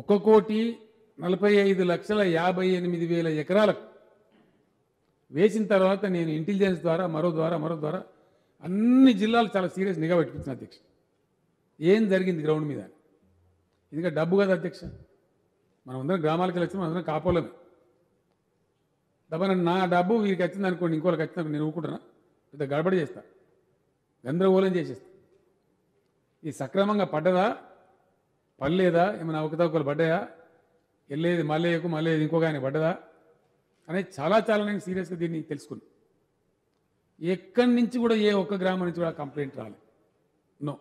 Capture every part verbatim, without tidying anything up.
ఒక్క కోటి నలభై ఐదు లక్షల యాభై ఎనిమిది వేల ఎకరాలకు వేసిన తర్వాత నేను ఇంటెలిజెన్స్ ద్వారా మరో ద్వారా మరో ద్వారా అన్ని జిల్లాలు చాలా సీరియస్ నిఘా పెట్టించిన అధ్యక్ష ఏం జరిగింది గ్రౌండ్ మీద ఇంకా డబ్బు కదా అధ్యక్ష మనం అందరం గ్రామాలకు వెళ్ళి మనం అందరం కాపోలేము దబ్బన నా డబ్బు వీరికి వచ్చింది అనుకోండి ఇంకోళ్ళకి వచ్చింది నేను ఊరుకుంటున్నా పెద్ద గడబడి చేస్తా గందరగోళం చేసేస్తా ఇది సక్రమంగా పడ్డదా పడలేదా ఏమైనా అవకతవకలు పడ్డాయా వెళ్ళేది మళ్ళేయకు మళ్ళీ ఇంకొక ఆయన పడ్డదా అనేది చాలా చాలా నేను సీరియస్గా దీన్ని తెలుసుకున్నాను ఎక్కడి నుంచి కూడా ఏ ఒక్క గ్రామం నుంచి కూడా కంప్లైంట్ రాలేదు నో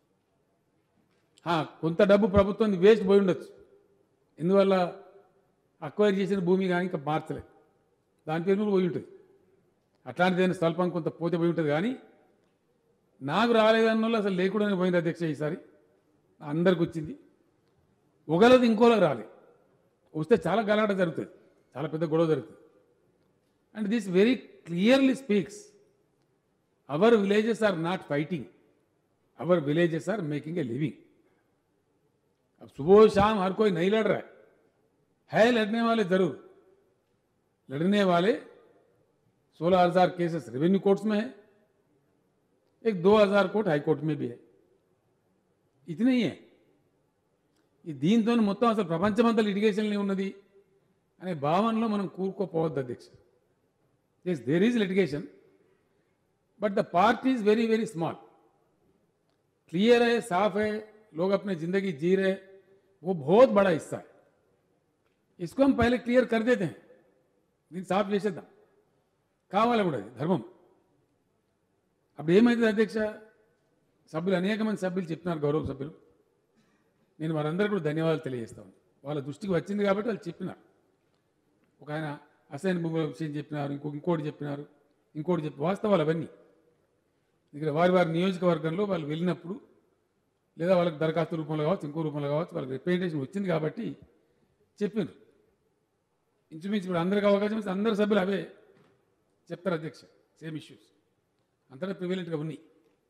కొంత డబ్బు ప్రభుత్వం వేస్ట్ పోయి ఉండొచ్చు ఎందువల్ల అక్వైర్ చేసిన భూమి కానీ ఇంకా మార్చలేదు దాని పేరు పోయి ఉంటుంది అట్లాంటిదైనా స్వల్పం కొంత పోతే పోయి ఉంటుంది కానీ నాకు రాలేదన్న అసలు లేకుండానే పోయింది అధ్యక్ష ఈసారి అందరికి వచ్చింది ఒకళ్ళది ఇంకోళ్ళకి రాలేదు వస్తే చాలా గలాట జరుగుతుంది చాలా పెద్ద గొడవ జరుగుతుంది and this very clearly speaks our villages are not fighting our villages are making a living अब सुबह शाम हर कोई नहीं लड़ रहा है है लड़ने वाले जरूर लड़ने वाले सोलह हजार केसेस रेवेन्यू कोर्ट्स में है एक दो हजार कोर्ट हाई कोर्ट में भी है इतने ही है ఈ దీంతో మొత్తం అసలు ప్రపంచమంతా లిటిగేషన్లో ఉన్నది అనే భావనలో మనం కూరుకోపోవద్దు అధ్యక్ష yes there is litigation but the part is very very small clear है साफ है लोग अपने जिंदगी जी रहे वो बहुत बड़ा हिस्सा है इसको हम पहले क्लियर कर देते हैं దీన్ని సాఫ్ చేసేద్దాం కావాలి కూడా ధర్మం అప్పుడు ఏమైతుంది అధ్యక్ష సభ్యులు అనేక మంది సభ్యులు చెప్తున్నారు గౌరవ సభ్యులు నేను వారందరికీ కూడా ధన్యవాదాలు తెలియజేస్తాను వాళ్ళ దృష్టికి వచ్చింది కాబట్టి వాళ్ళు చెప్పినారు ఒక ఆయన అసైన్ భూముల విషయం చెప్పినారు ఇంకో ఇంకోటి చెప్పినారు ఇంకోటి చెప్పి వాస్తవాలు అవన్నీ ఇక్కడ వారి వారి నియోజకవర్గంలో వాళ్ళు వెళ్ళినప్పుడు లేదా వాళ్ళకి దరఖాస్తు రూపంలో కావచ్చు ఇంకో రూపంలో కావచ్చు వాళ్ళకి రిప్రజెంటేషన్ వచ్చింది కాబట్టి చెప్పారు ఇంచుమించు ఇప్పుడు అందరికి అవకాశం ఇస్తే అందరు సభ్యులు అవే చెప్తారు అధ్యక్ష సేమ్ ఇష్యూస్ అంతటా ప్రివిలెంట్గా ఉన్నాయి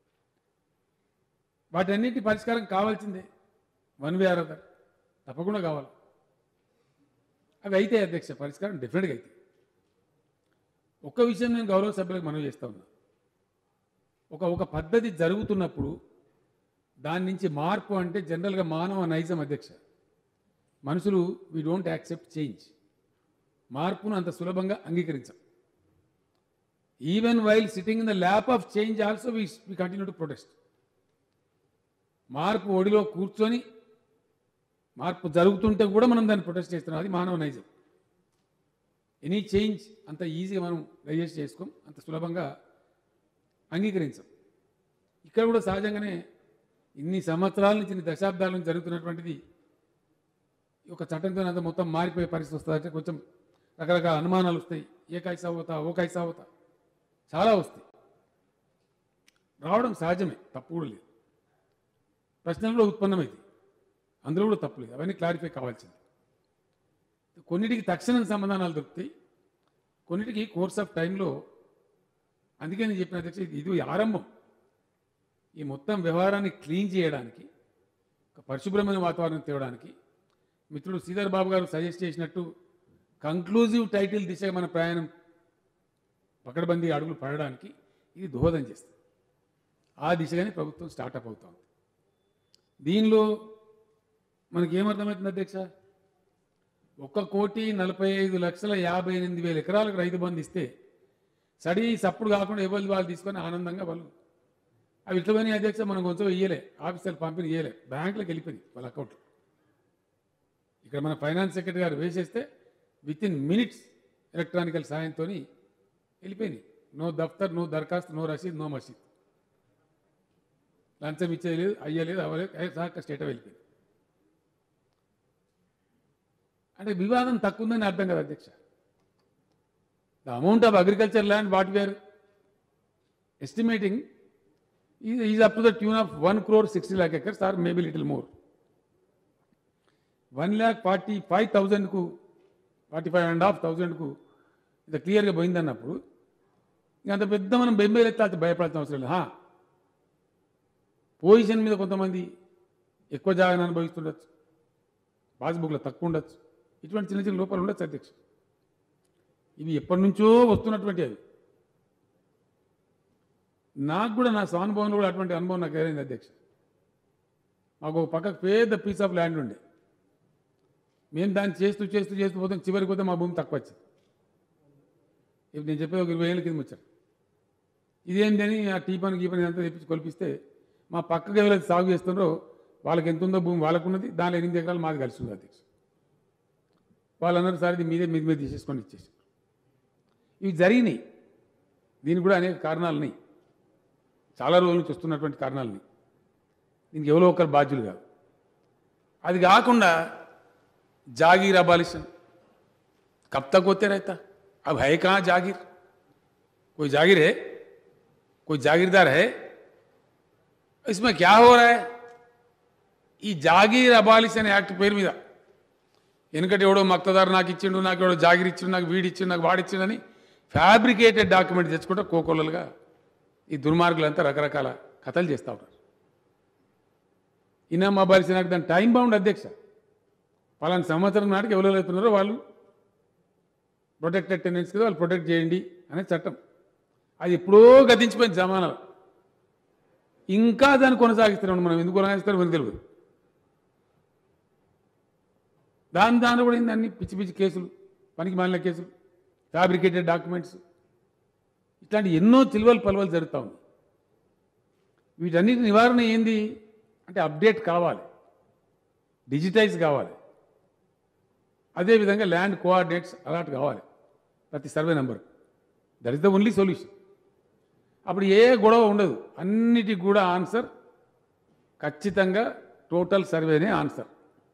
వాటన్నిటి పరిష్కారం కావాల్సిందే వన్ వే ఆర్ అదర్ తప్పకుండా కావాలి అవి అయితే అధ్యక్ష పరిష్కారం డెఫినెట్గా అయితే ఒక్క విషయం నేను గౌరవ సభ్యులకు మనవి చేస్తా ఉన్నా ఒక ఒక పద్ధతి జరుగుతున్నప్పుడు దాని నుంచి మార్పు అంటే జనరల్గా మానవ నైజం అధ్యక్ష మనుషులు వీ డోంట్ యాక్సెప్ట్ చేంజ్ మార్పును అంత సులభంగా అంగీకరించాం even while sitting in the lap of change also we we continue to protest మార్పు ఒడిలో కూర్చొని మార్పు జరుగుతుంటే కూడా మనం దాన్ని ప్రొటెస్ట్ చేస్తున్నాం అది మానవ నైజం ఎనీ చేంజ్ అంత ఈజీగా మనం డైజెస్ట్ చేసుకోం అంత సులభంగా అంగీకరించాం ఇక్కడ కూడా సహజంగానే ఇన్ని సంవత్సరాల నుంచి ఇన్ని దశాబ్దాల నుంచి జరుగుతున్నటువంటిది ఒక చట్టంతో అంత మొత్తం మారిపోయే పరిస్థితి వస్తుంది అంటే కొంచెం రకరకాల అనుమానాలు వస్తాయి ఏ కైసా అవుతా ఓ కైసా అవుతా చాలా వస్తాయి రావడం సహజమే తప్పు కూడా లేదు ప్రశ్నలు కూడా ఉత్పన్నమైంది అందులో కూడా తప్పు లేదు అవన్నీ క్లారిఫై కావాల్సింది కొన్నిటికి తక్షణం సమాధానాలు దొరుకుతాయి కొన్నిటికి కోర్స్ ఆఫ్ టైంలో అందుకే నేను చెప్పిన అధ్యక్ష ఇది ఆరంభం ఈ మొత్తం వ్యవహారాన్ని క్లీన్ చేయడానికి ఒక పరిశుభ్రమైన వాతావరణం తేవడానికి మిత్రుడు శ్రీధర్ బాబు గారు సజెస్ట్ చేసినట్టు కంక్లూజివ్ టైటిల్ దిశగా మన ప్రయాణం పకడ్బందీ అడుగులు పడడానికి ఇది దోహదం చేస్తుంది ఆ దిశగానే ప్రభుత్వం స్టార్టప్ అవుతుంది దీనిలో మనకేమర్థమవుతుంది అధ్యక్ష ఒక్క కోటి నలభై ఐదు లక్షల యాభై ఎనిమిది వేల ఎకరాలకు రైతు బంధు ఇస్తే సడి సప్పుడు కాకుండా ఎవరు వాళ్ళు తీసుకొని ఆనందంగా వాళ్ళు అవి ఇట్లా పోయినాయి అధ్యక్ష మనం కొంచెం ఇయ్యలే ఆఫీసర్లు పంపిణీ ఇయ్యలే బ్యాంకులకు వెళ్ళిపోయింది వాళ్ళ అకౌంట్లో ఇక్కడ మన ఫైనాన్స్ సెక్రటరీ గారు వేసేస్తే విత్ ఇన్ మినిట్స్ ఎలక్ట్రానికల్ సాయంతో వెళ్ళిపోయినాయి నో దఫ్తర్ నో దరఖాస్తు నో రసీద్ నో మసీద్ లంచం ఇచ్చేది లేదు అయ్యలేదు అవ్వలేదు సహక స్టేట్ వెళ్ళిపోయింది అంటే వివాదం తక్కువ ఉందని అర్థం కదా అధ్యక్ష the amount of agriculture land what we are estimating is up to the tune of one crore sixty lakh acres or maybe little more one lakh forty five థౌజండ్కు ఫార్టీ ఫైవ్ అండ్ హాఫ్ థౌజండ్కు ఇంత క్లియర్గా పోయిందన్నప్పుడు ఇంకా అంత పెద్ద మనం బెంబేలు ఎత్తాల్సి భయపడాల్సిన అవసరం లేదు పొజిషన్ మీద కొంతమంది ఎక్కువ జాగాను అనుభవిస్తుండొచ్చు పాస్బుక్లో తక్కువ ఉండొచ్చు, ఇటువంటి చిన్న చిన్న లోపాలు ఉండొచ్చు అధ్యక్ష. ఇవి ఎప్పటి నుంచో వస్తున్నటువంటి అవి. నాకు కూడా నా స్వానుభవంలో కూడా అటువంటి అనుభవం నాకు ఏదైంది అధ్యక్ష. మాకు ఒక పక్కకు పెద్ద పీస్ ఆఫ్ ల్యాండ్ ఉండే, మేము దాన్ని చేస్తూ చేస్తూ చేస్తూ పోతాం, చివరికి పోతే మా భూమి తక్కువ వచ్చింది. ఇప్పుడు నేను చెప్పేది ఒక ఇరవై ఏళ్ళ కింద వచ్చాను. ఇదేంటని ఆ టీ పని గీ పని అంతా తెప్పించి కొలిపిస్తే మా పక్కకు ఎవరైతే సాగు చేస్తున్నారో వాళ్ళకి ఎంత ఉందో భూమి వాళ్ళకున్నది, దానిలో ఎనిమిది ఎకరాలు మాది కలిసి ఉంది అధ్యక్ష. వాళ్ళందరూ సార్ ఇది మీదే మీద మీద తీసేసుకొని ఇచ్చేసి ఇవి జరిగినాయి. దీనికి కూడా అనేక కారణాలని, చాలా రోజుల నుంచి వస్తున్నటువంటి కారణాలని, దీనికి ఎవరో ఒకరు బాధ్యులు కాదు. అది కాకుండా जागीर अबालिशन कब तक होते रहता? अब है कहाँ जागीर? कोई जागीर है? कोई जागीरदार है? इसमें क्या हो रहा है? ఈ జాగీర్ అబాలిషన్ యాక్ట్ పేరు మీద ఎందుకంటే ఎవడో మక్తదారు నాకు ఇచ్చిండు, నాకు ఎవడో జాగీర్ ఇచ్చిండు, నాకు వీడి ఇచ్చిండు, నాకు వాడిచ్చిండని ఫ్యాబ్రికేటెడ్ డాక్యుమెంట్ తెచ్చుకుంటే కోకొల్లలుగా ఈ దుర్మార్గులంతా రకరకాల కథలు చేస్తూ ఉన్నారు. ఇనాం అబాలిషన్ యాక్ట్ దాని టైం బౌండ్ అధ్యక్ష. పలానా సంవత్సరం నాటికి ఎవరు అవుతున్నారో వాళ్ళు ప్రొటెక్టెడ్ టెనెంట్స్ కదా, వాళ్ళు ప్రొటెక్ట్ చేయండి అనే చట్టం. అది ఎప్పుడో గతించిపోయింది జమానాలు. ఇంకా దాన్ని కొనసాగిస్తున్నాం. మనం ఎందుకు కొనసాగిస్తారో మనకు తెలియదు. దాని దాని కూడా ఏంది అన్ని పిచ్చి పిచ్చి కేసులు, పనికి మాలిన కేసులు, ఫ్యాబ్రికేటెడ్ డాక్యుమెంట్స్, ఇట్లాంటి ఎన్నో చిలువలు పలువలు జరుగుతూ ఉంది. వీటన్నిటి నివారణ ఏంది అంటే అప్డేట్ కావాలి, డిజిటైజ్ కావాలి. అదేవిధంగా ల్యాండ్ కోఆర్డినేట్స్ అలాట్ కావాలి ప్రతి survey number. That is the only solution. అప్పుడు ఏ గొడవ ఉండదు. అన్నిటికి కూడా ఆన్సర్ ఖచ్చితంగా టోటల్ సర్వేనే answer.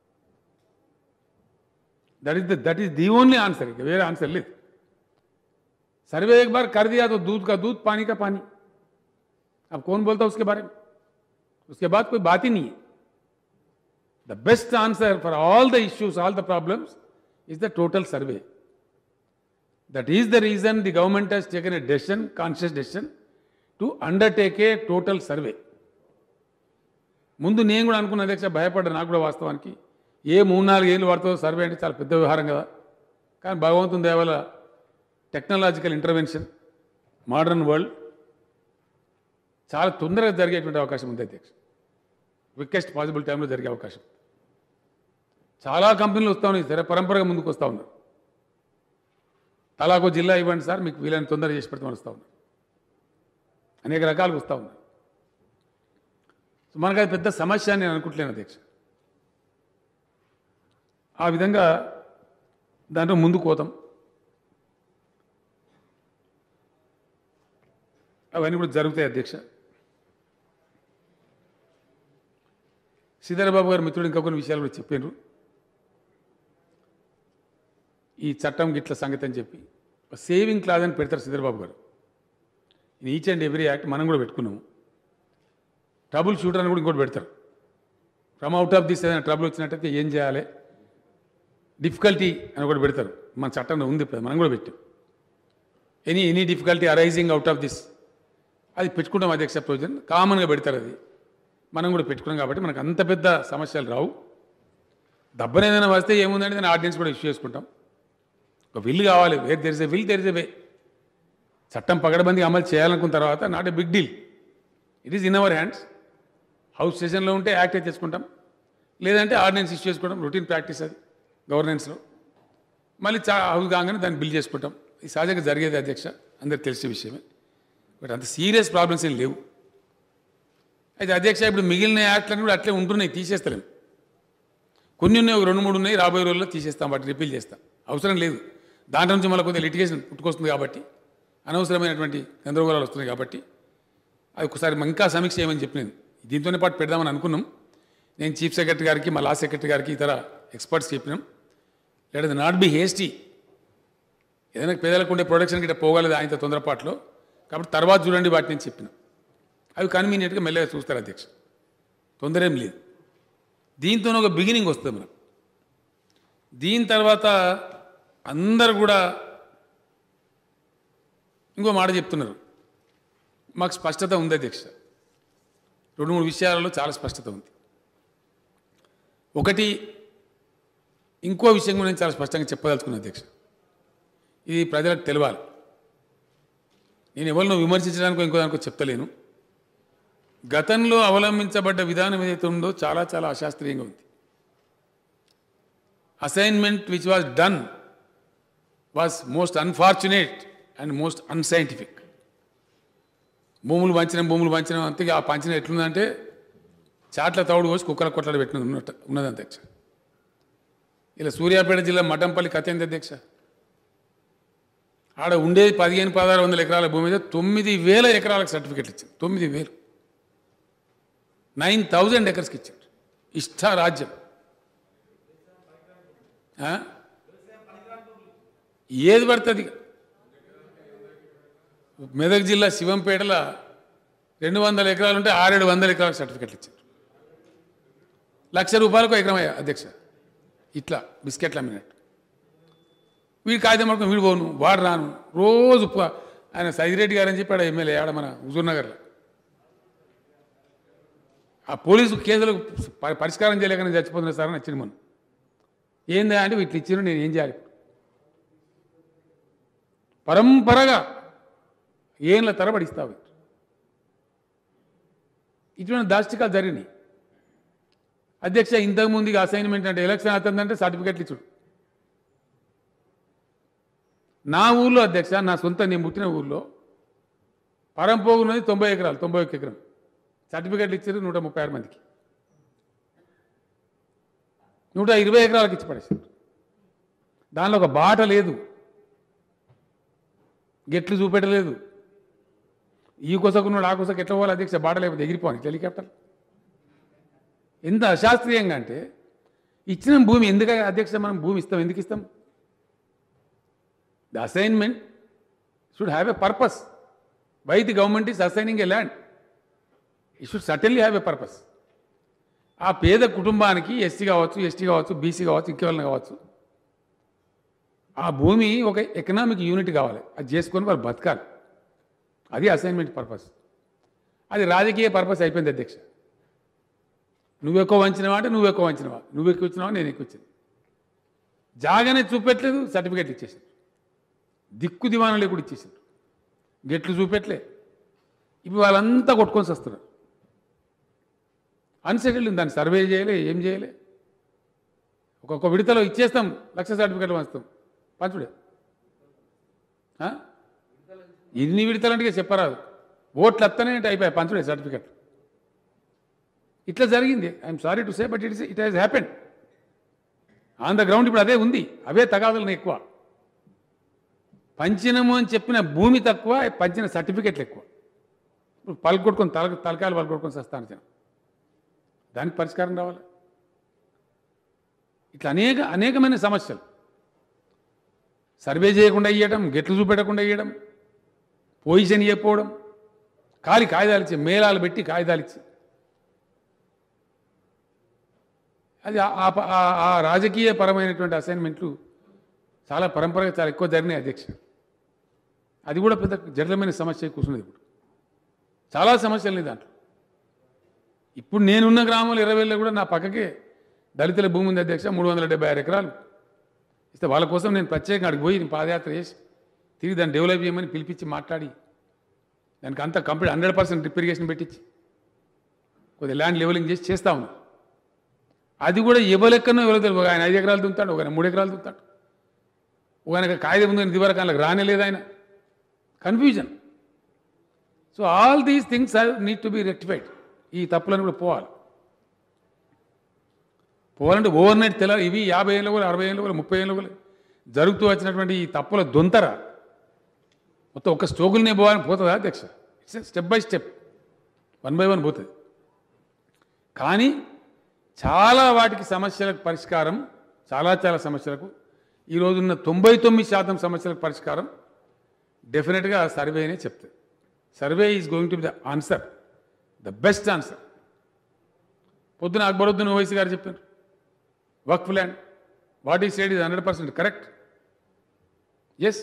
That is the that is the only answer. ఇక వేరే ఆన్సర్ లేదు. सर्वे एक बार कर दिया तो दूध का दूध, पानी का पानी. अब कौन बोलता उसके बारे में? उसके बाद कोई बात ही नहीं है. The best answer for all the issues, all the problems is the total survey. That is the reason the government has taken a decision, conscious decision, to undertake a total survey. ముందు నేను కూడా అనుకున్న అధ్యక్ష, భయపడ్డా. నాకు కూడా వాస్తవానికి ఏ మూడు నాలుగు ఏళ్ళు పడుతుందో సర్వే అంటే చాలా పెద్ద వ్యవహారం కదా. కానీ భగవంతుని దయ వల్ల టెక్నాలజికల్ ఇంటర్వెన్షన్, మోడర్న్ వరల్డ్ చాలా తొందరగా జరిగేటువంటి అవకాశం ఉంది అధ్యక్ష. క్విక్కెస్ట్ పాసిబుల్ టైంలో జరిగే అవకాశం. చాలా కంపెనీలు వస్తూ ఉన్నాయి, సరే పరంపరగా ముందుకు వస్తూ ఉన్నారు. తలాకో జిల్లా ఇవ్వండి సార్, మీకు వీలైన తొందరగా చేసి పెడతామని వస్తూ ఉన్నారు. అనేక రకాలుగా వస్తూ ఉన్నారు. సో మనకు అది పెద్ద సమస్య అని నేను అనుకుంటలేను అధ్యక్ష. ఆ విధంగా దాంట్లో ముందుకు పోతాం. అవన్నీ కూడా జరుగుతాయి అధ్యక్ష. శ్రీధరబాబు గారు మిత్రుడు ఇంకా కొన్ని విషయాలు కూడా చెప్పారు. ఈ చట్టం గిట్ల సంగతి అని చెప్పి సేవింగ్ క్లాజ్ అని పెడతారు శ్రీధరబాబు గారు. ఇది ఈచ్ అండ్ ఎవ్రీ యాక్ట్ మనం కూడా పెట్టుకున్నాము. ట్రబుల్ షూటర్ అని కూడా ఇంకోటి పెడతారు. ఫ్రమ్ అవుట్ ఆఫ్ దిస్ ఏదైనా ట్రబుల్ వచ్చినట్టయితే ఏం చేయాలి, డిఫికల్టీ అని ఒకటి పెడతారు. మన చట్టంలో ఉంది, మనం కూడా పెట్టాం. Any any difficulty arising out of this, అది పెట్టుకుంటాం అధ్యక్ష. ప్రొవిజన్ కామన్గా పెడతారు. అది మనం కూడా పెట్టుకున్నాం కాబట్టి మనకు అంత పెద్ద సమస్యలు రావు. దెబ్బన ఏదైనా వస్తే ఏముందంటే దాన్ని ఆర్డినెన్స్ కూడా ఇష్యూ చేసుకుంటాం. ఒక విల్ కావాలి, where there is a will there is a way. చట్టం పగడబందిగా అమలు చేయాలనుకున్న తర్వాత not a big deal, it is in our hands. House సెషన్లో ఉంటే యాక్ట్ అయితే చేసుకుంటాం, లేదంటే ఆర్డినెన్స్ ఇష్యూ చేసుకోవడం రొటీన్ ప్రాక్టీస్ అది గవర్నెన్స్లో. మళ్ళీ చా హౌస్ కాగానే దాన్ని బిల్ చేసుకుంటాం. ఇది సహజంగా జరిగేది అధ్యక్ష, అందరికి తెలిసే విషయమే. బట్ అంత సీరియస్ ప్రాబ్లమ్స్ ఏం లేవు. అయితే అధ్యక్ష ఇప్పుడు మిగిలిన యాక్ట్లన్నీ కూడా అట్లే ఉంటున్నాయి, తీసేస్తలేం. కొన్ని ఉన్నాయి, ఒక రెండు మూడు ఉన్నాయి, రాబోయే రోజుల్లో తీసేస్తాం, వాటిని రిపీల్ చేస్తాం. అవసరం లేదు. దాంట్లో నుంచి మళ్ళీ కొద్దిగా లిటిగేషన్ పుట్టుకొస్తుంది కాబట్టి, అనవసరమైనటువంటి గందరగోళాలు వస్తున్నాయి కాబట్టి అది ఒకసారి ఇంకా సమీక్ష చేయమని చెప్పినాను. దీంతోనే పాటు పెడదామని అనుకున్నాం. నేను చీఫ్ సెక్రటరీ గారికి, మా లా సెక్రటరీ గారికి, ఇతర ఎక్స్పర్ట్స్ చెప్పినాం. Let it not be hasty. ఏదైనా పేదలకు ఉండే ప్రొడక్షన్ గిట్ట పోగలదు ఆయనతో తొందరపాట్లో, కాబట్టి తర్వాత చూడండి వాటిని నేను చెప్పిన. అవి కన్వీనియంట్గా మెల్లగా చూస్తారు అధ్యక్ష, తొందర ఏం లేదు. దీంతోనే ఒక బిగినింగ్ వస్తుంది మనకు. దీని తర్వాత అందరు కూడా ఇంకో మాట చెప్తున్నారు. మాకు స్పష్టత ఉంది అధ్యక్ష. రెండు మూడు విషయాలలో చాలా స్పష్టత ఉంది. ఒకటి, ఇంకో విషయం కూడా నేను చాలా స్పష్టంగా చెప్పదలుచుకున్నాను అధ్యక్ష, ఇది ప్రజలకు తెలవాలి. నేను ఎవరినో విమర్శించడానికి ఇంకో దానికో చెప్తలేను. గతంలో అవలంబించబడ్డ విధానం ఏదైతే ఉందో చాలా చాలా అశాస్త్రీయంగా ఉంది. Assignment which was done was most unfortunate and most unscientific. భూములు పంచడం భూములు పంచడం అంతే. ఆ పంచడం ఎట్లుందంటే చాట్ల తౌడు పోసి కుక్కల కొట్లాడ పెట్టిన ఉన్నట్టు ఉన్నది అధ్యక్ష. ఇలా సూర్యాపేట జిల్లా మఠంపల్లి కథ ఏంది అధ్యక్ష? ఆడ ఉండేది పదిహేను పదహారు వందల ఎకరాల భూమి మీద తొమ్మిది వేల ఎకరాలకు సర్టిఫికెట్లు ఇచ్చింది. తొమ్మిది వేలు నైన్ థౌజండ్ ఎకర్స్కి ఇచ్చాడు. ఇష్ట రాజ్యం. ఏది పడుతుంది? మెదక్ జిల్లా శివంపేటలో రెండు వందల ఎకరాలు ఉంటే ఆరేడు వందల ఎకరాలకు సర్టిఫికెట్లు ఇచ్చారు. లక్ష రూపాయలకు ఎకరం అయ్యా అధ్యక్ష. ఇట్లా బిస్కెట్లు అమ్మినట్టు. వీడు కాగితం పడుకుని వీడు పోను వాడు రాను రోజు ఆయన సైదిరెడ్డి గారు అని చెప్పాడు ఎమ్మెల్యే ఆడ మన హుజూర్ నగర్లో. ఆ పోలీసు కేసులకు పరిష్కారం చేయలేకనే చచ్చిపోతున్నా సార్ అని వచ్చింది. మనం ఏందా అంటే వీటిని ఇచ్చిన నేను ఏం చేయాలి? పరంపరగా ఏళ్ళ తరబడి ఇస్తావు. ఇటువంటి దాష్టికాలు జరిగినాయి అధ్యక్ష. ఇంతకుముందుగా అసైన్మెంట్ అంటే ఎలక్షన్ అవుతుందంటే సర్టిఫికెట్లు ఇచ్చుడు. నా ఊళ్ళో అధ్యక్ష, నా సొంత నేను పుట్టిన ఊళ్ళో పరంపోగు ఉన్నది తొంభై ఎకరాలు తొంభై ఒక్క ఎకరం సర్టిఫికెట్లు ఇచ్చారు నూట ముప్పై ఆరు మందికి. నూట ఇరవై ఎకరాలకు ఇచ్చి పడేసారు. దానిలో ఒక బాట లేదు, గెట్లు చూపెట్టలేదు. ఈ కొసకున్నాడు ఆ కొసకు ఎట్లా పోవాలి అధ్యక్ష? బాట లేకపోతే ఎగిరిపోవాలి హెలికాప్టర్. ఎంత అశాస్త్రీయంగా అంటే ఇచ్చిన భూమి ఎందుకు అధ్యక్ష మనం భూమి ఇస్తాం? ఎందుకు ఇస్తాం? The assignment should have a purpose. Why the government is assigning a land? It should certainly have a purpose. ఆ పేద కుటుంబానికి ఎస్సీ కావచ్చు, ఎస్టీ కావచ్చు, బీసీ కావచ్చు, ఇంకెవరైనా కావచ్చు, ఆ భూమి ఒక ఎకనామిక్ యూనిట్ కావాలి. అది చేసుకొని వారు బతకాలి. అది అసైన్మెంట్ పర్పస్. అది రాజకీయ పర్పస్ అయిపోయింది అధ్యక్ష. నువ్వు ఎక్కువ వంచినవా అంటే నువ్వు ఎక్కువ వంచినవా, నువ్వు ఎక్కువ ఇచ్చినావా నేను ఎక్కువ ఇచ్చాను. జాగానే చూపెట్టలేదు, సర్టిఫికేట్ ఇచ్చేసారు. దిక్కు దివాణాలు కూడా ఇచ్చేసారు, గెట్లు చూపెట్టలే. ఇప్పుడు వాళ్ళంతా కొట్టుకొని వస్తున్నారు. అన్సెటిల్డ్ దాన్ని సర్వే చేయలే, ఏం చేయలే. ఒక్కొక్క విడతలో ఇచ్చేస్తాం, లక్ష సర్టిఫికేట్లు పంచుతాం. పంచుడే ఇన్ని విడతలంటే చెప్పరాదు. ఓట్లు వస్తానే అయిపోయాయి పంచుడే సర్టిఫికెట్. ఇట్లా జరిగింది. I'm sorry to say but it is it has happened on the ground. ఇప్పుడు అదే ఉంది, అవే తగాదలను ఎక్కువ. పంచినము అని చెప్పిన భూమి తక్కువ, పంచిన సర్టిఫికెట్లు ఎక్కువ. ఇప్పుడు పలుకొట్టుకొని తల తలకాయలు పలుకొట్టుకొని వస్తాను జనం. దానికి పరిష్కారం రావాలి. ఇట్లా అనేక అనేకమైన సమస్యలు. సర్వే చేయకుండా ఇవ్వడం, గెట్లు చూపెట్టకుండా ఇవ్వడం, పొజిషన్ ఇవ్వకపోవడం, ఖాళీ కాగితాలు ఇచ్చి మేళాలు పెట్టి కాగితాలు ఇచ్చి, అది ఆ రాజకీయ పరమైనటువంటి అసైన్మెంట్లు చాలా పరంపరగా చాలా ఎక్కువ జరిగినాయి అధ్యక్ష. అది కూడా పెద్ద జటిలమైన సమస్య కూర్చున్నది. ఇప్పుడు చాలా సమస్యలు ఉన్నాయి దాంట్లో. ఇప్పుడు నేనున్న గ్రామంలో ఇరవైలో కూడా నా పక్కకే దళితుల భూమి ఉంది అధ్యక్ష. మూడు వందల డెబ్బై ఆరు ఎకరాలు ఇస్తే వాళ్ళ కోసం నేను ప్రత్యేకంగా అడిగి పోయి నేను పాదయాత్ర చేసి తిరిగి దాన్ని డెవలప్ చేయమని పిలిపించి మాట్లాడి దానికి అంతా complete hundred percent drip irrigation పెట్టించి కొద్దిగా ల్యాండ్ లెవెలింగ్ చేసి చేస్తా ఉన్నాం. అది కూడా ఇవ్వలెక్కనో ఇవ్వలేదు. ఒక ఆయన ఐదు ఎకరాలు దుంతాడు, ఒక ఆయన మూడు ఎకరాలు దుంతాడు, ఒక ఆయన కాగితం ముందు దివరకు ఆయనకు రానేలేదు. ఆయన confusion. So all these things need to be rectified. ఈ తప్పులను కూడా పోవాలి. పోవాలంటే ఓవర్ నైట్ తెల ఇవి యాభై ఏళ్ళు కూడా అరవై ఏళ్ళు కూడా ముప్పై ఏళ్ళు కూడా జరుగుతూ వచ్చినటువంటి ఈ తప్పుల దొంతర మొత్తం ఒక స్ట్రోగుల్నే పోవాలని పోతుందా అధ్యక్ష? It's step by step, one by one పోతుంది. కానీ చాలా వాటికి సమస్యలకు పరిష్కారం, చాలా చాలా సమస్యలకు ఈరోజున్న తొంభై తొమ్మిది శాతం సమస్యలకు పరిష్కారం డెఫినెట్గా సర్వేనే చెప్తుంది. Survey is going to be the answer, the best answer. పొద్దున అక్బరుద్దీన్ ఓవైసీ గారు చెప్పారు waqf land, what he said is hundred percent correct. Yes,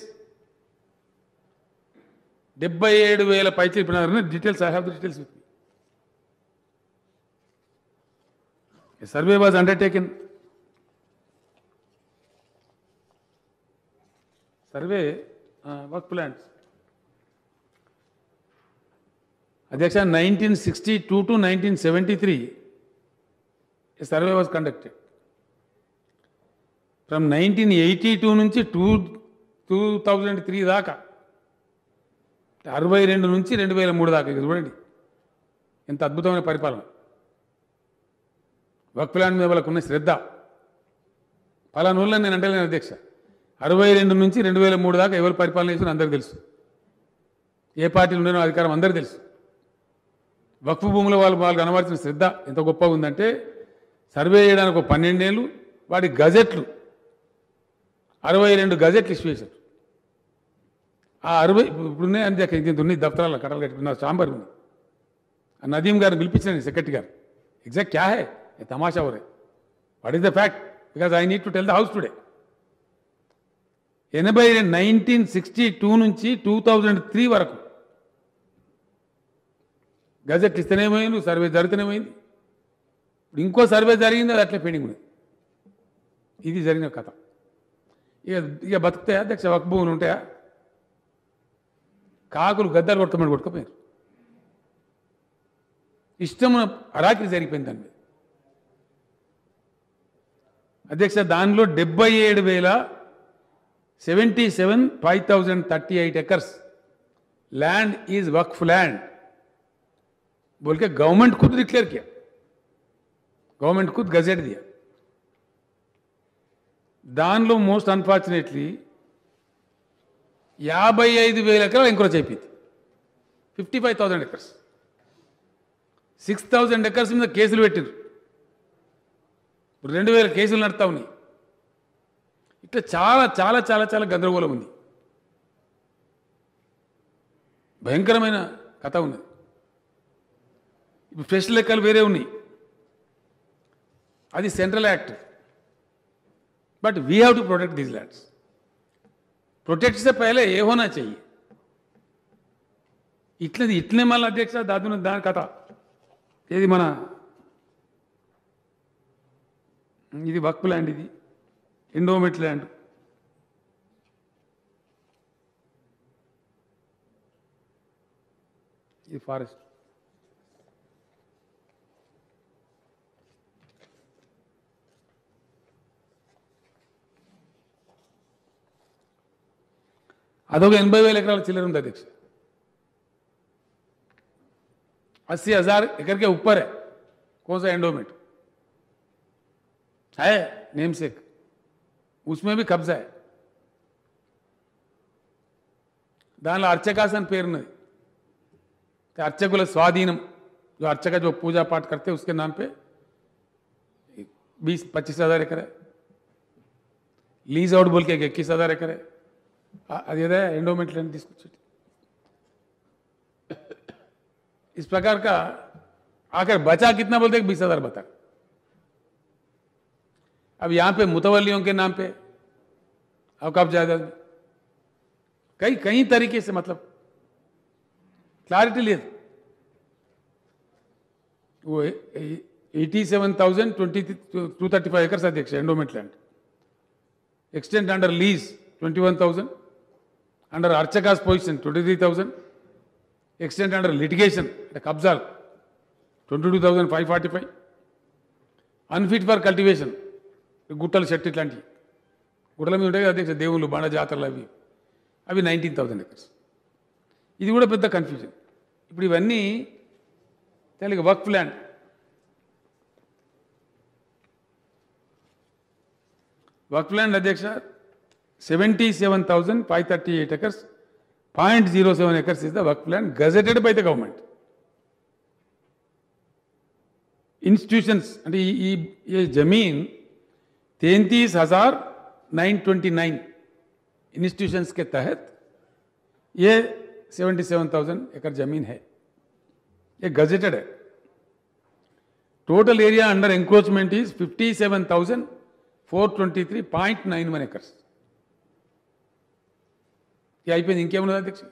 డెబ్బై ఏడు వేల పైచి చెప్పినారు. Details, I have the details with me. A survey was undertaken survey work plans అధ్యక్ష nineteen sixty two to nineteen seventy three survey was conducted. From nineteen eighty two నుంచి to two thousand three దాకా అరవై రెండు నుంచి రెండు వేల మూడు దాకా చూడండి ఎంత అద్భుతమైన పరిపాలన. వర్క్ ప్లాన్ మీద వాళ్ళకు ఉన్న శ్రద్ధ పలానూళ్ళని నేను అంటలేను అధ్యక్ష. అరవై రెండు నుంచి రెండు వేల మూడు దాకా ఎవరు పరిపాలన చేసినా అందరికీ తెలుసు, ఏ పార్టీలు ఉండేనో అధికారం అందరికీ తెలుసు. వక్ఫ్ భూముల వాళ్ళు వాళ్ళు కనబడుతున్న శ్రద్ధ ఎంత గొప్పగా ఉందంటే సర్వే చేయడానికి ఒక పన్నెండేళ్ళు వాటి గజెట్లు అరవై రెండు గజెట్లు ఇష్యూ చేశారు. ఆ అరవై ఇప్పుడున్నాయి అంతే ఇంత ఉన్నాయి దఫ్తరాల కట్టలు కట్టి నా చాంబర్ ఉంది. ఆ నదీం గారిని పిలిపించాను సెక్రటరీ గారు. ఎగ్జాక్ట్ క్యా హై ఏ తమాషా ఓ రే what is the fact because I need to tell the house today. ఎనభై నైన్టీన్ సిక్స్టీ టూ నుంచి టూ థౌజండ్ త్రీ వరకు గజెట్ ఇస్తేనేమైంది, సర్వే జరిగితేనేమైంది. ఇప్పుడు ఇంకో సర్వే జరిగింది, అది అట్లే పెండింగ్ ఉంది. ఇది జరిగిన కథ. ఇక ఇక బతుకుతాయా అధ్యక్ష? వక్ఫ్ భూములు ఉంటాయా? కాకులు గద్దలు కొట్టుకోమని కొట్టుకుపోయారు. ఇష్టం అరాకిరి జరిగిపోయింది దాని మీద అధ్యక్ష. దానిలో డెబ్బై ఏడు వేల seventy seven five thousand thirty eight acres land is waqf land बोल के गवर्नमेंट खुद डिक्लेयर किया, गवर्नमेंट खुद गजेट दिया. దానిలో మోస్ట్ అన్ఫార్చునేట్లీ యాభై ఐదు వేల ఎకరాలు ఎంక్రోచ్ అయిపోయింది. Fifty five thousand acres six thousand acres మీద కేసులు పెట్టారు. రెండు వేల కేసులు నడుస్తూ ఉన్నాయి. ఇట్లా చాలా చాలా చాలా చాలా గందరగోళం ఉంది. భయంకరమైన కథ ఉన్నది. ఇప్పుడు ఫ్రెష్ లెక్కలు వేరే ఉన్నాయి. అది central act. But we have to protect these lands. Protect से पहले ये होना चाहिए. इतने इतने मल अध्यक्ष दादू ने दान कथा ఇది మన ఇది వక్ఫ్ ల్యాండ్, ఇది ఎండోమెంట్ ల్యాండ్. ఇది ఫారెస్ట్. అదొక ఎనభై వేల ఎకరాల చిల్లర ఉంది అధ్యక్ష. अस्सी हजार एकड़ के ऊपर है. कौन सा एंडोमेंट है नेम सेक, उसमें भी कब्जा है. దానిలో अर्चकास అని పేరున్నది. अर्चकुల స్వాధీనం, जो अर्चक जो पूजा पाठ करते हैं उसके नाम पे बीस पच्चीस हजार एकड़ है. लीज आउट बोल के इक्कीस हजार एकड़ है. अदेदा एंडोमेंट लैंड తీసుకొచ్చి इस प्रकार का आखिर बचा कितना बोलते हैं? बीस हजार बता. अब यहां पे मुतवल्लियों के नाम पे औकाफ जायदाद में कई कई तरीके से मतलब क्लैरिटी ले. वो eighty seven thousand twenty two thirty five acres अध्यक्ष endowment land. Extent under lease twenty one thousand, under अर्चकास possession twenty three thousand, extent under litigation कब्जा twenty two thousand five forty five, unfit for cultivation गुట్టలు చెట్టు ఇట్లాంటివి గుట్టల మీద ఉంటాయి అధ్యక్ష, దేవుళ్ళు బండ జాతరలు అవి అవి నైన్టీన్ థౌజండ్ ఎకర్స్. ఇది కూడా పెద్ద కన్ఫ్యూజన్. ఇప్పుడు ఇవన్నీ తెలుగు వక్ఫ్ ల్యాండ్. వక్ఫ్ ల్యాండ్ అధ్యక్ష seventy seven thousand five thirty eight acres, zero point zero seven acres is the work land gazetted by the government. Institutions and ये जमीन तैंतीस हजार नाइन ट्वेंटी नाइन इंस्टीट्यूशंस के तहत ये सेवेंटी सेवन थाउजेंड एकड़ जमीन है. ये गजेटेड है. Total area under encroachment is fifty seven thousand four twenty three point nine one acres. ये అయిపోయింది. ఇంకేమున్నది అధ్యక్ష?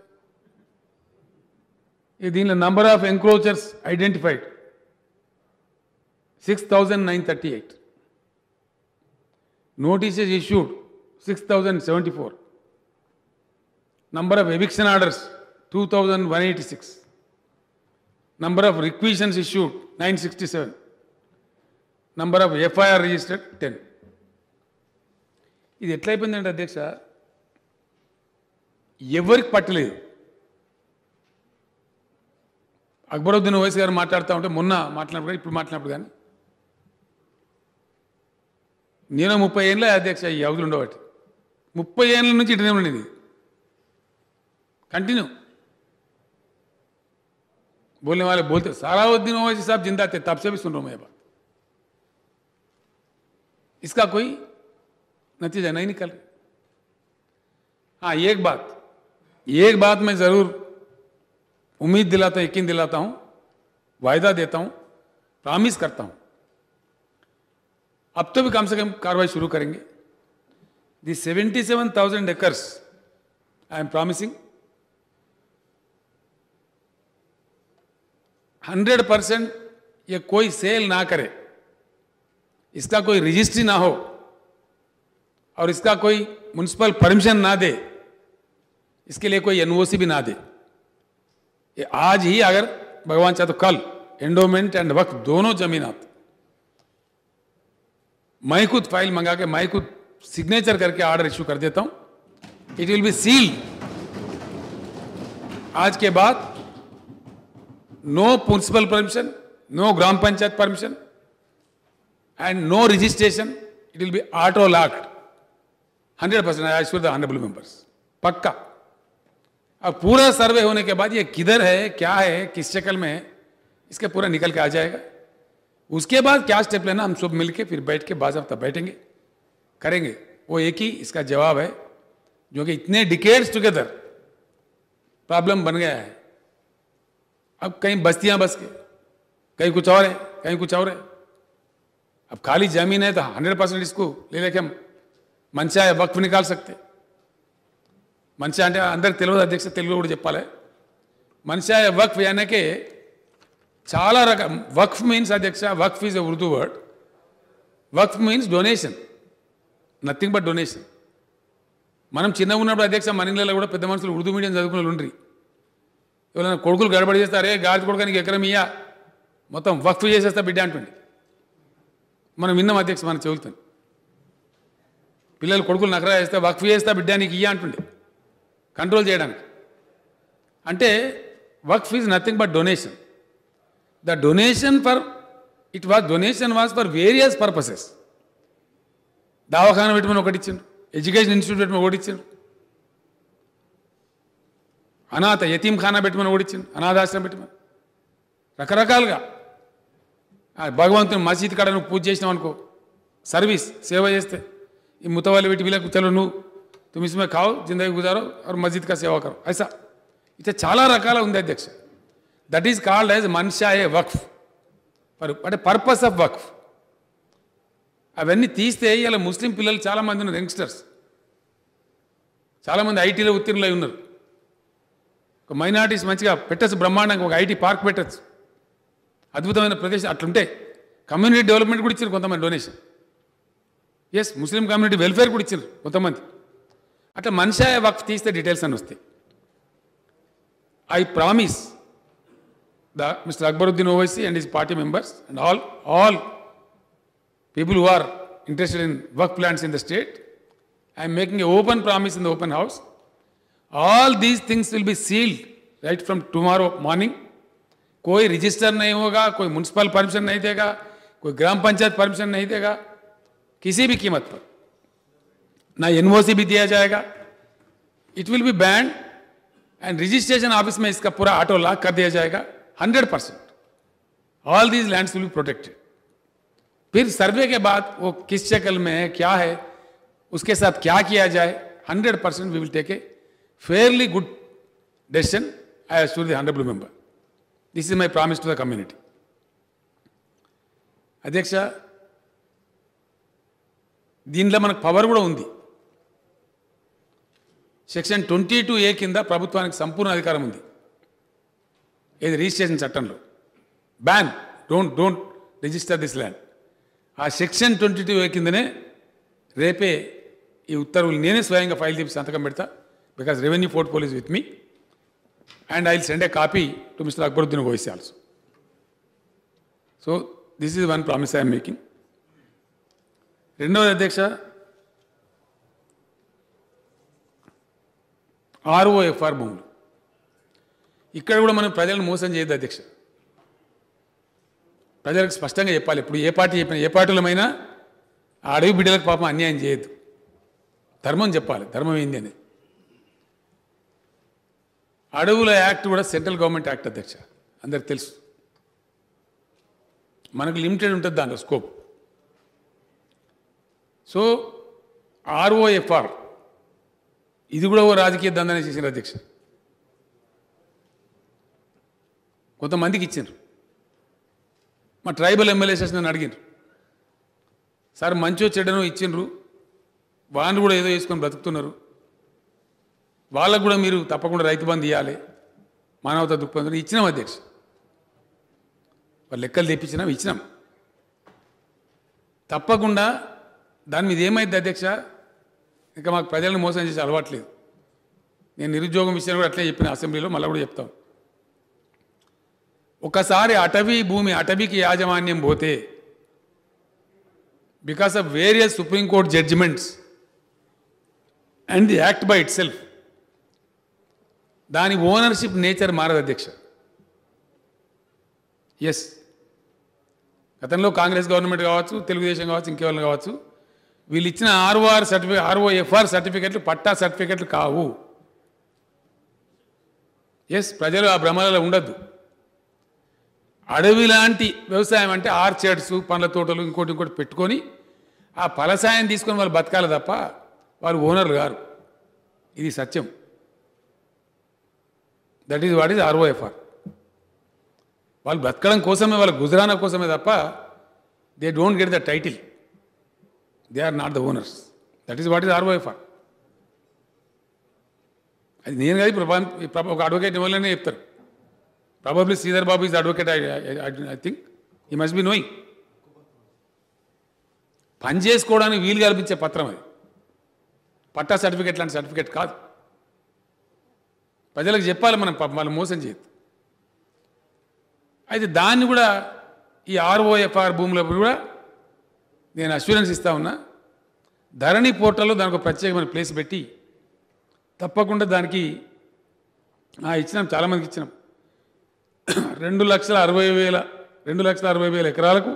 దీనిలో number of encroachers identified six thousand nine thirty eight, notices issued six thousand seventy four, Number of eviction orders, two thousand one hundred eighty-six. Number of requisitions issued, nine hundred sixty-seven. Number of F I R registered, ten. ఇది ఎట్లయిపోయిందంటే అధ్యక్ష, ఎవరికి పట్టలేదు. అక్బరుద్దీన్ ఓవైసీ గారు మాట్లాడుతూ ఉంటే మొన్న మాట్లాడినప్పుడు ఇప్పుడు మాట్లాడినప్పుడు కానీ నేను ముప్పై ఏళ్ళ అధ్యక్ష ఈ అవధులు ఉండబట్టి ముప్పై ఏళ్ళ నుంచి ఇటనే ఉండేది कंटिन्यू बोलने वाले बोलते सलाउद्दीन ओवैसी साहब जिंदा थे तब से भी सुन रहा हूं मैं ये बात. इसका कोई नतीजा नहीं निकल रहा. हाँ एक बात एक बात मैं जरूर उम्मीद दिलाता हूं, यकीन दिलाता हूं, वायदा देता हूं, प्रॉमिस करता हूं, अब तो भी कम से कम कार्रवाई शुरू करेंगे. The seventy seven thousand acres I am promising hundred percent ये कोई सेल ना करे, इसका कोई रजिस्ट्री ना हो और इसका कोई म्युनिसिपल परमिशन ना दे, इसके लिए कोई एनओसी भी ना दे. ये आज ही अगर भगवान चाहे तो कल एंडोमेंट एंड वक्फ दोनों जमीनात मैं खुद फाइल मंगा के मैं खुद सिग्नेचर करके ऑर्डर इश्यू कर देता हूं. It will be sealed. आज के बाद no municipal permission, no gram panchayat permission and no registration. It will be auto locked. Hundred percent I assure the honorable members. पक्का. अब पूरा सर्वे होने के बाद ये किधर है, क्या है, किस शक्ल में है, इसके पूरा निकल के आ जाएगा. उसके बाद क्या स्टेप लेना हम सब मिलके फिर बैठ के बाज़ाब्ता बैठेंगे, करेंगे. वो एक ही इसका जवाब है जो कि इतने डिकेड्स टुगेदर प्रॉब्लम बन गया है. अब कहीं बस्तियां बस के, कहीं कुछ और है, कहीं कुछ और है. अब खाली जमीन है तो हंड्रेड परसेंट इसको ले लेके हम मंशा या वक्फ निकाल सकते. मंशा అంటే అందరికి తెలియదు అధ్యక్ష, తెలుగులో కూడా చెప్పాలి. మంషా या वक्फ यानी कि చాలా రకం. వక్ఫ్ మీన్స్ అధ్యక్ష, waqf is a Urdu word. Waqf means donation, nothing but donation. మనం చిన్నగా ఉన్నప్పుడు అధ్యక్ష మన ఇళ్ళలో కూడా పెద్ద మనుషులు ఉర్దూ మీడియం చదువుకున్న వాళ్ళు ఉండ్రి. ఎవరైనా కొడుకులు గడబడి చేస్తారే గాడి కొడుకానికి ఎకరం ఇయ్యా మొత్తం వక్ఫ్ చేసేస్తా బిడ్డ అంటుండే మనం విన్నాం అధ్యక్ష. మన చెబుతాను పిల్లలు కొడుకులు నకరా చేస్తే వక్ఫ్ చేస్తా బిడ్డ నీకు ఇయ్యా అంటుండే కంట్రోల్ చేయడానికి. అంటే waqf is nothing but donation. The donation for it was donation was for various purposes. దవాఖానా పెట్టమని ఒకటి ఇచ్చిండ్రు, ఎడ్యుకేషన్ ఇన్స్టిట్యూట్ పెట్టమని ఒకటి ఇచ్చిండ్రు, అనాథ యతీం ఖానా పెట్టమని ఓడించింది, అనాథాశ్రమం పెట్టమని రకరకాలుగా. భగవంతుని మసీద్ కాడ నువ్వు పూజ చేసినావు అనుకో, సర్వీస్ సేవ చేస్తే ఈ ముతవాళ్ళు పెట్టి వీళ్ళకు చలో నువ్వు तुम इसमें खाओ, जिंदगी गुजारो और मस्जिद का सेवा करो, ऐसा इतना చాలా రకాల ఉంది అధ్యక్ష. దట్ ఈస్ కాల్డ్ యాజ్ మన్షా ఏ వక్ఫ్, అంటే పర్పస్ ఆఫ్ వక్ఫ్. అవన్నీ తీస్తే ఇలా ముస్లిం పిల్లలు చాలామంది ఉన్నారు, యంగ్స్టర్స్ చాలామంది ఐటీలో ఉత్తీర్ణులై ఉన్నారు. ఒక మైనారిటీస్ మంచిగా పెట్టచ్చు, బ్రహ్మాండంగా ఒక ఐటీ పార్క్ పెట్టచ్చు, అద్భుతమైన ప్రదేశం అట్లుంటే. కమ్యూనిటీ డెవలప్మెంట్ కూడా ఇచ్చారు కొంతమంది donation. Yes, Muslim community welfare కూడా ఇచ్చారు కొంతమంది. అట్లా మన్షా వక్ఫ్ తీస్తే డీటెయిల్స్ అని వస్తాయి. I promise the mister Akbaruddin Owaisi and his party members and all all people who are interested in work plans in the state, I am making a open promise in the open house. All these things will be sealed right from tomorrow morning. कोई register नहीं होगा, कोई municipal permission नहीं देगा, कोई ग्राम panchayat permission नहीं देगा किसी भी कीमत पर, ना एनओसी भी दिया जाएगा. It will be banned and registration office में इसका पूरा ऑटो लॉक कर दिया जाएगा. Hundred percent all these lands will be protected. फिर सर्वे के बाद वो किस शक्ल में है, क्या है, उसके साथ क्या किया जाए, hundred percent we will take a fairly good decision. I assure the honorable member. This is my promise to the community. అధ్యక్ష, దీనిలో మనకు పవర్ కూడా ఉంది. సెక్షన్ ట్వంటీ టూ ఏ కింద ప్రభుత్వానికి సంపూర్ణ అధికారం ఉంది. ఏది రిజిస్ట్రేషన్ చట్టంలో ban, don't don't register this land. ఆ సెక్షన్ ట్వంటీ టూ ఏ కిందనే రేపే ఈ ఉత్తర్వులు నేనే స్వయంగా ఫైల్ చేసి సంతకం పెడతా. because revenue portfolio is with me, and I'll send a copy to Mister Akbaruddin Owaisi also. So this is one promise I am making. రెండవది అధ్యక్ష, ఆర్ఓఎఫ్ఆర్ భూములు. ఇక్కడ కూడా మనం ప్రజలను మోసం చేయొద్దు అధ్యక్ష. ప్రజలకు స్పష్టంగా చెప్పాలి. ఇప్పుడు ఏ పార్టీ చెప్పినా, ఏ పార్టీలమైనా ఆ అడవి బిడ్డలకు పాపం అన్యాయం చేయొద్దు. ధర్మం చెప్పాలి, ధర్మం ఏంది అనేది. అడవుల యాక్ట్ కూడా సెంట్రల్ గవర్నమెంట్ యాక్ట్ అధ్యక్ష, అందరికి తెలుసు. మనకు లిమిటెడ్ ఉంటుంది దాంట్లో స్కోప్. సో ఆర్ఓఎఫ్ఆర్ ఇది కూడా ఓ రాజకీయ దందనే చేసిన అధ్యక్ష. కొంతమందికి ఇచ్చిండ్రు. మా ట్రైబల్ ఎమ్మెల్యేస్ నన్ను అడిగినారు, సార్ మంచో చెడ్డనో ఇచ్చిండ్రు, వాళ్ళు కూడా ఏదో వేసుకొని బ్రతుకుతున్నారు, వాళ్ళకు కూడా మీరు తప్పకుండా రైతు బంధు ఇవ్వాలి, మానవతా దృక్పథం ఇచ్చినాం అధ్యక్ష. వాళ్ళు లెక్కలు తెప్పించినాం, ఇచ్చినాం. తప్పకుండా దాని మీద ఏమైంది అధ్యక్ష, ఇంకా మాకు ప్రజలను మోసం చేసే అలవాట్లేదు. నేను నిరుద్యోగం విషయం కూడా అట్లే చెప్పిన అసెంబ్లీలో, మళ్ళీ కూడా చెప్తాం. ఒకసారి అటవీ భూమి అటవీకి యాజమాన్యం పోతే, because of various supreme court judgements and the act by itself, దాని ఓనర్షిప్ నేచర్ మారదు అధ్యక్ష. ఎస్, గతంలో కాంగ్రెస్ గవర్నమెంట్ కావచ్చు, తెలుగుదేశం కావచ్చు, ఇంకెవరు కావచ్చు, వీళ్ళు ఇచ్చిన ఆర్ఓఆర్ సర్టిఫికేట్ ఆర్ఓఎఫ్ఆర్ సర్టిఫికెట్లు పట్టా సర్టిఫికెట్లు కావు. ఎస్, ప్రజలు ఆ భ్రమలలో ఉండద్దు. అడవి లాంటి వ్యవసాయం అంటే ఆర్చర్డ్స్, పండ్ల తోటలు, ఇంకోటి ఇంకోటి పెట్టుకొని ఆ ఫలసాయం తీసుకొని వాళ్ళు బతకాలి తప్ప వాళ్ళు ఓనర్లు గారు. ఇది సత్యం. That is what is ROFR. వాళ్ళు బ్రతకడం కోసమే, వాళ్ళ గుజరానా కోసమే తప్ప they don't get the title. They are not the owners. That is what is ROFR. అది నేను కాదు, ఇప్పుడు ఒక అడ్వకేట్ ఇవ్వాలనే చెప్తారు. Probably Sridhar Babu is advocate, I think he must be knowing. పని చేసుకోవడానికి వీలు కల్పించే పత్రం అది. పట్టా సర్టిఫికేట్ లాంటి సర్టిఫికేట్ కాదు. ప్రజలకు చెప్పాలి మనం, వాళ్ళు మోసం చేయదు. అయితే దాన్ని కూడా ఈ ఆర్ఓఎఫ్ఆర్ భూముల కూడా నేను అష్యూరెన్స్ ఇస్తా ఉన్నా. ధరణి పోర్టల్లో దానికి ఒక ప్రత్యేకమైన ప్లేస్ పెట్టి తప్పకుండా దానికి ఇచ్చినాం, చాలామందికి ఇచ్చినాం. రెండు లక్షల అరవై వేల రెండు లక్షల అరవై వేల ఎకరాలకు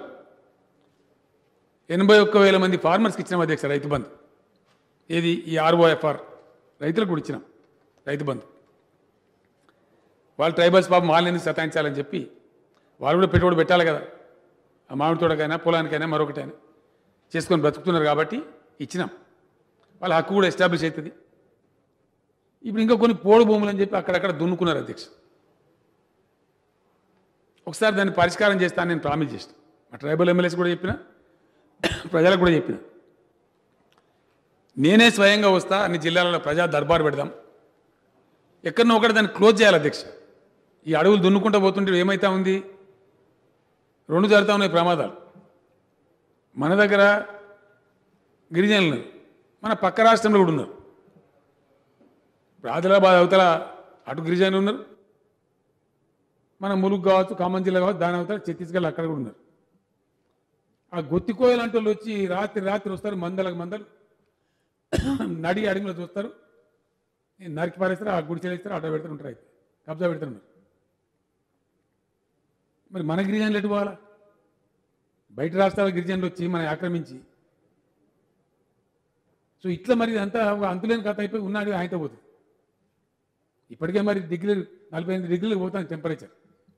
ఎనభై ఒక్క వేల మంది ఫార్మర్స్కి ఇచ్చినాం అధ్యక్ష రైతు బంధు. ఏది ఈ ఆర్ఓఎఫ్ఆర్ రైతులకు కూడా ఇచ్చినాం రైతు బంధు. వాళ్ళు ట్రైబల్స్ పాపం వాళ్ళని సతాయించాలని చెప్పి వాళ్ళు కూడా పెట్టుబడి పెట్టాలి కదా, ఆ మామిడి తోటకైనా పొలానికైనా మరొకటైనా చేసుకొని బ్రతుకుతున్నారు కాబట్టి ఇచ్చినాం. వాళ్ళ హక్కు కూడా ఎస్టాబ్లిష్ అవుతుంది. ఇప్పుడు ఇంకా కొన్ని పోడు భూములు అని చెప్పి అక్కడక్కడ దున్నుకున్నారు అధ్యక్ష. ఒకసారి దాన్ని పరిష్కారం చేస్తాను నేను ప్రామిస్ చేస్తాను. మా ట్రైబల్ ఎమ్మెల్యేస్ కూడా చెప్పిన, ప్రజలకు కూడా చెప్పిన. నేనే స్వయంగా వస్తా, అన్ని జిల్లాలలో ప్రజా దర్బార్ పెడదాం, ఎక్కడనో ఒకటి దాన్ని క్లోజ్ చేయాలి అధ్యక్ష. ఈ అడవులు దున్నుకుంటూ పోతుంటే ఏమైతా ఉంది, రెండు జరుగుతూ ఉన్నాయి ప్రమాదాలు. మన దగ్గర గిరిజనులు ఉన్నారు, మన పక్క రాష్ట్రంలో కూడా ఉన్నారు. ఆదిలాబాద్ అవతల అటు గిరిజనులు ఉన్నారు, మన ములుగు కావచ్చు, ఖమ్మం జిల్లా కావచ్చు, దాని అవతల ఛత్తీస్గఢ్ అక్కడ కూడా ఉన్నారు. ఆ గొత్తికోయలు అంటే వాళ్ళు వచ్చి రాత్రి రాత్రి వస్తారు, మందలకు మందలు నడి అడవిలో చూస్తారు, నరికి పారేస్తారు, ఆ గుడిచెలు ఇస్తారు, ఆటో పెడతారు, ఉంటారు, అయితే కబ్జా పెడుతున్నారు. మరి మన గిరిజనులు ఎటు పోవాలా? బయట రాష్ట్రాల గిరిజనులు వచ్చి మనం ఆక్రమించి, సో ఇట్లా మరి అంతా అంతులేని కథ అయిపోయి ఉన్నాడు ఆయనతో పోతుంది. ఇప్పటికే మరి డిగ్రీ నలభై ఎనిమిది డిగ్రీలకు పోతాను టెంపరేచర్.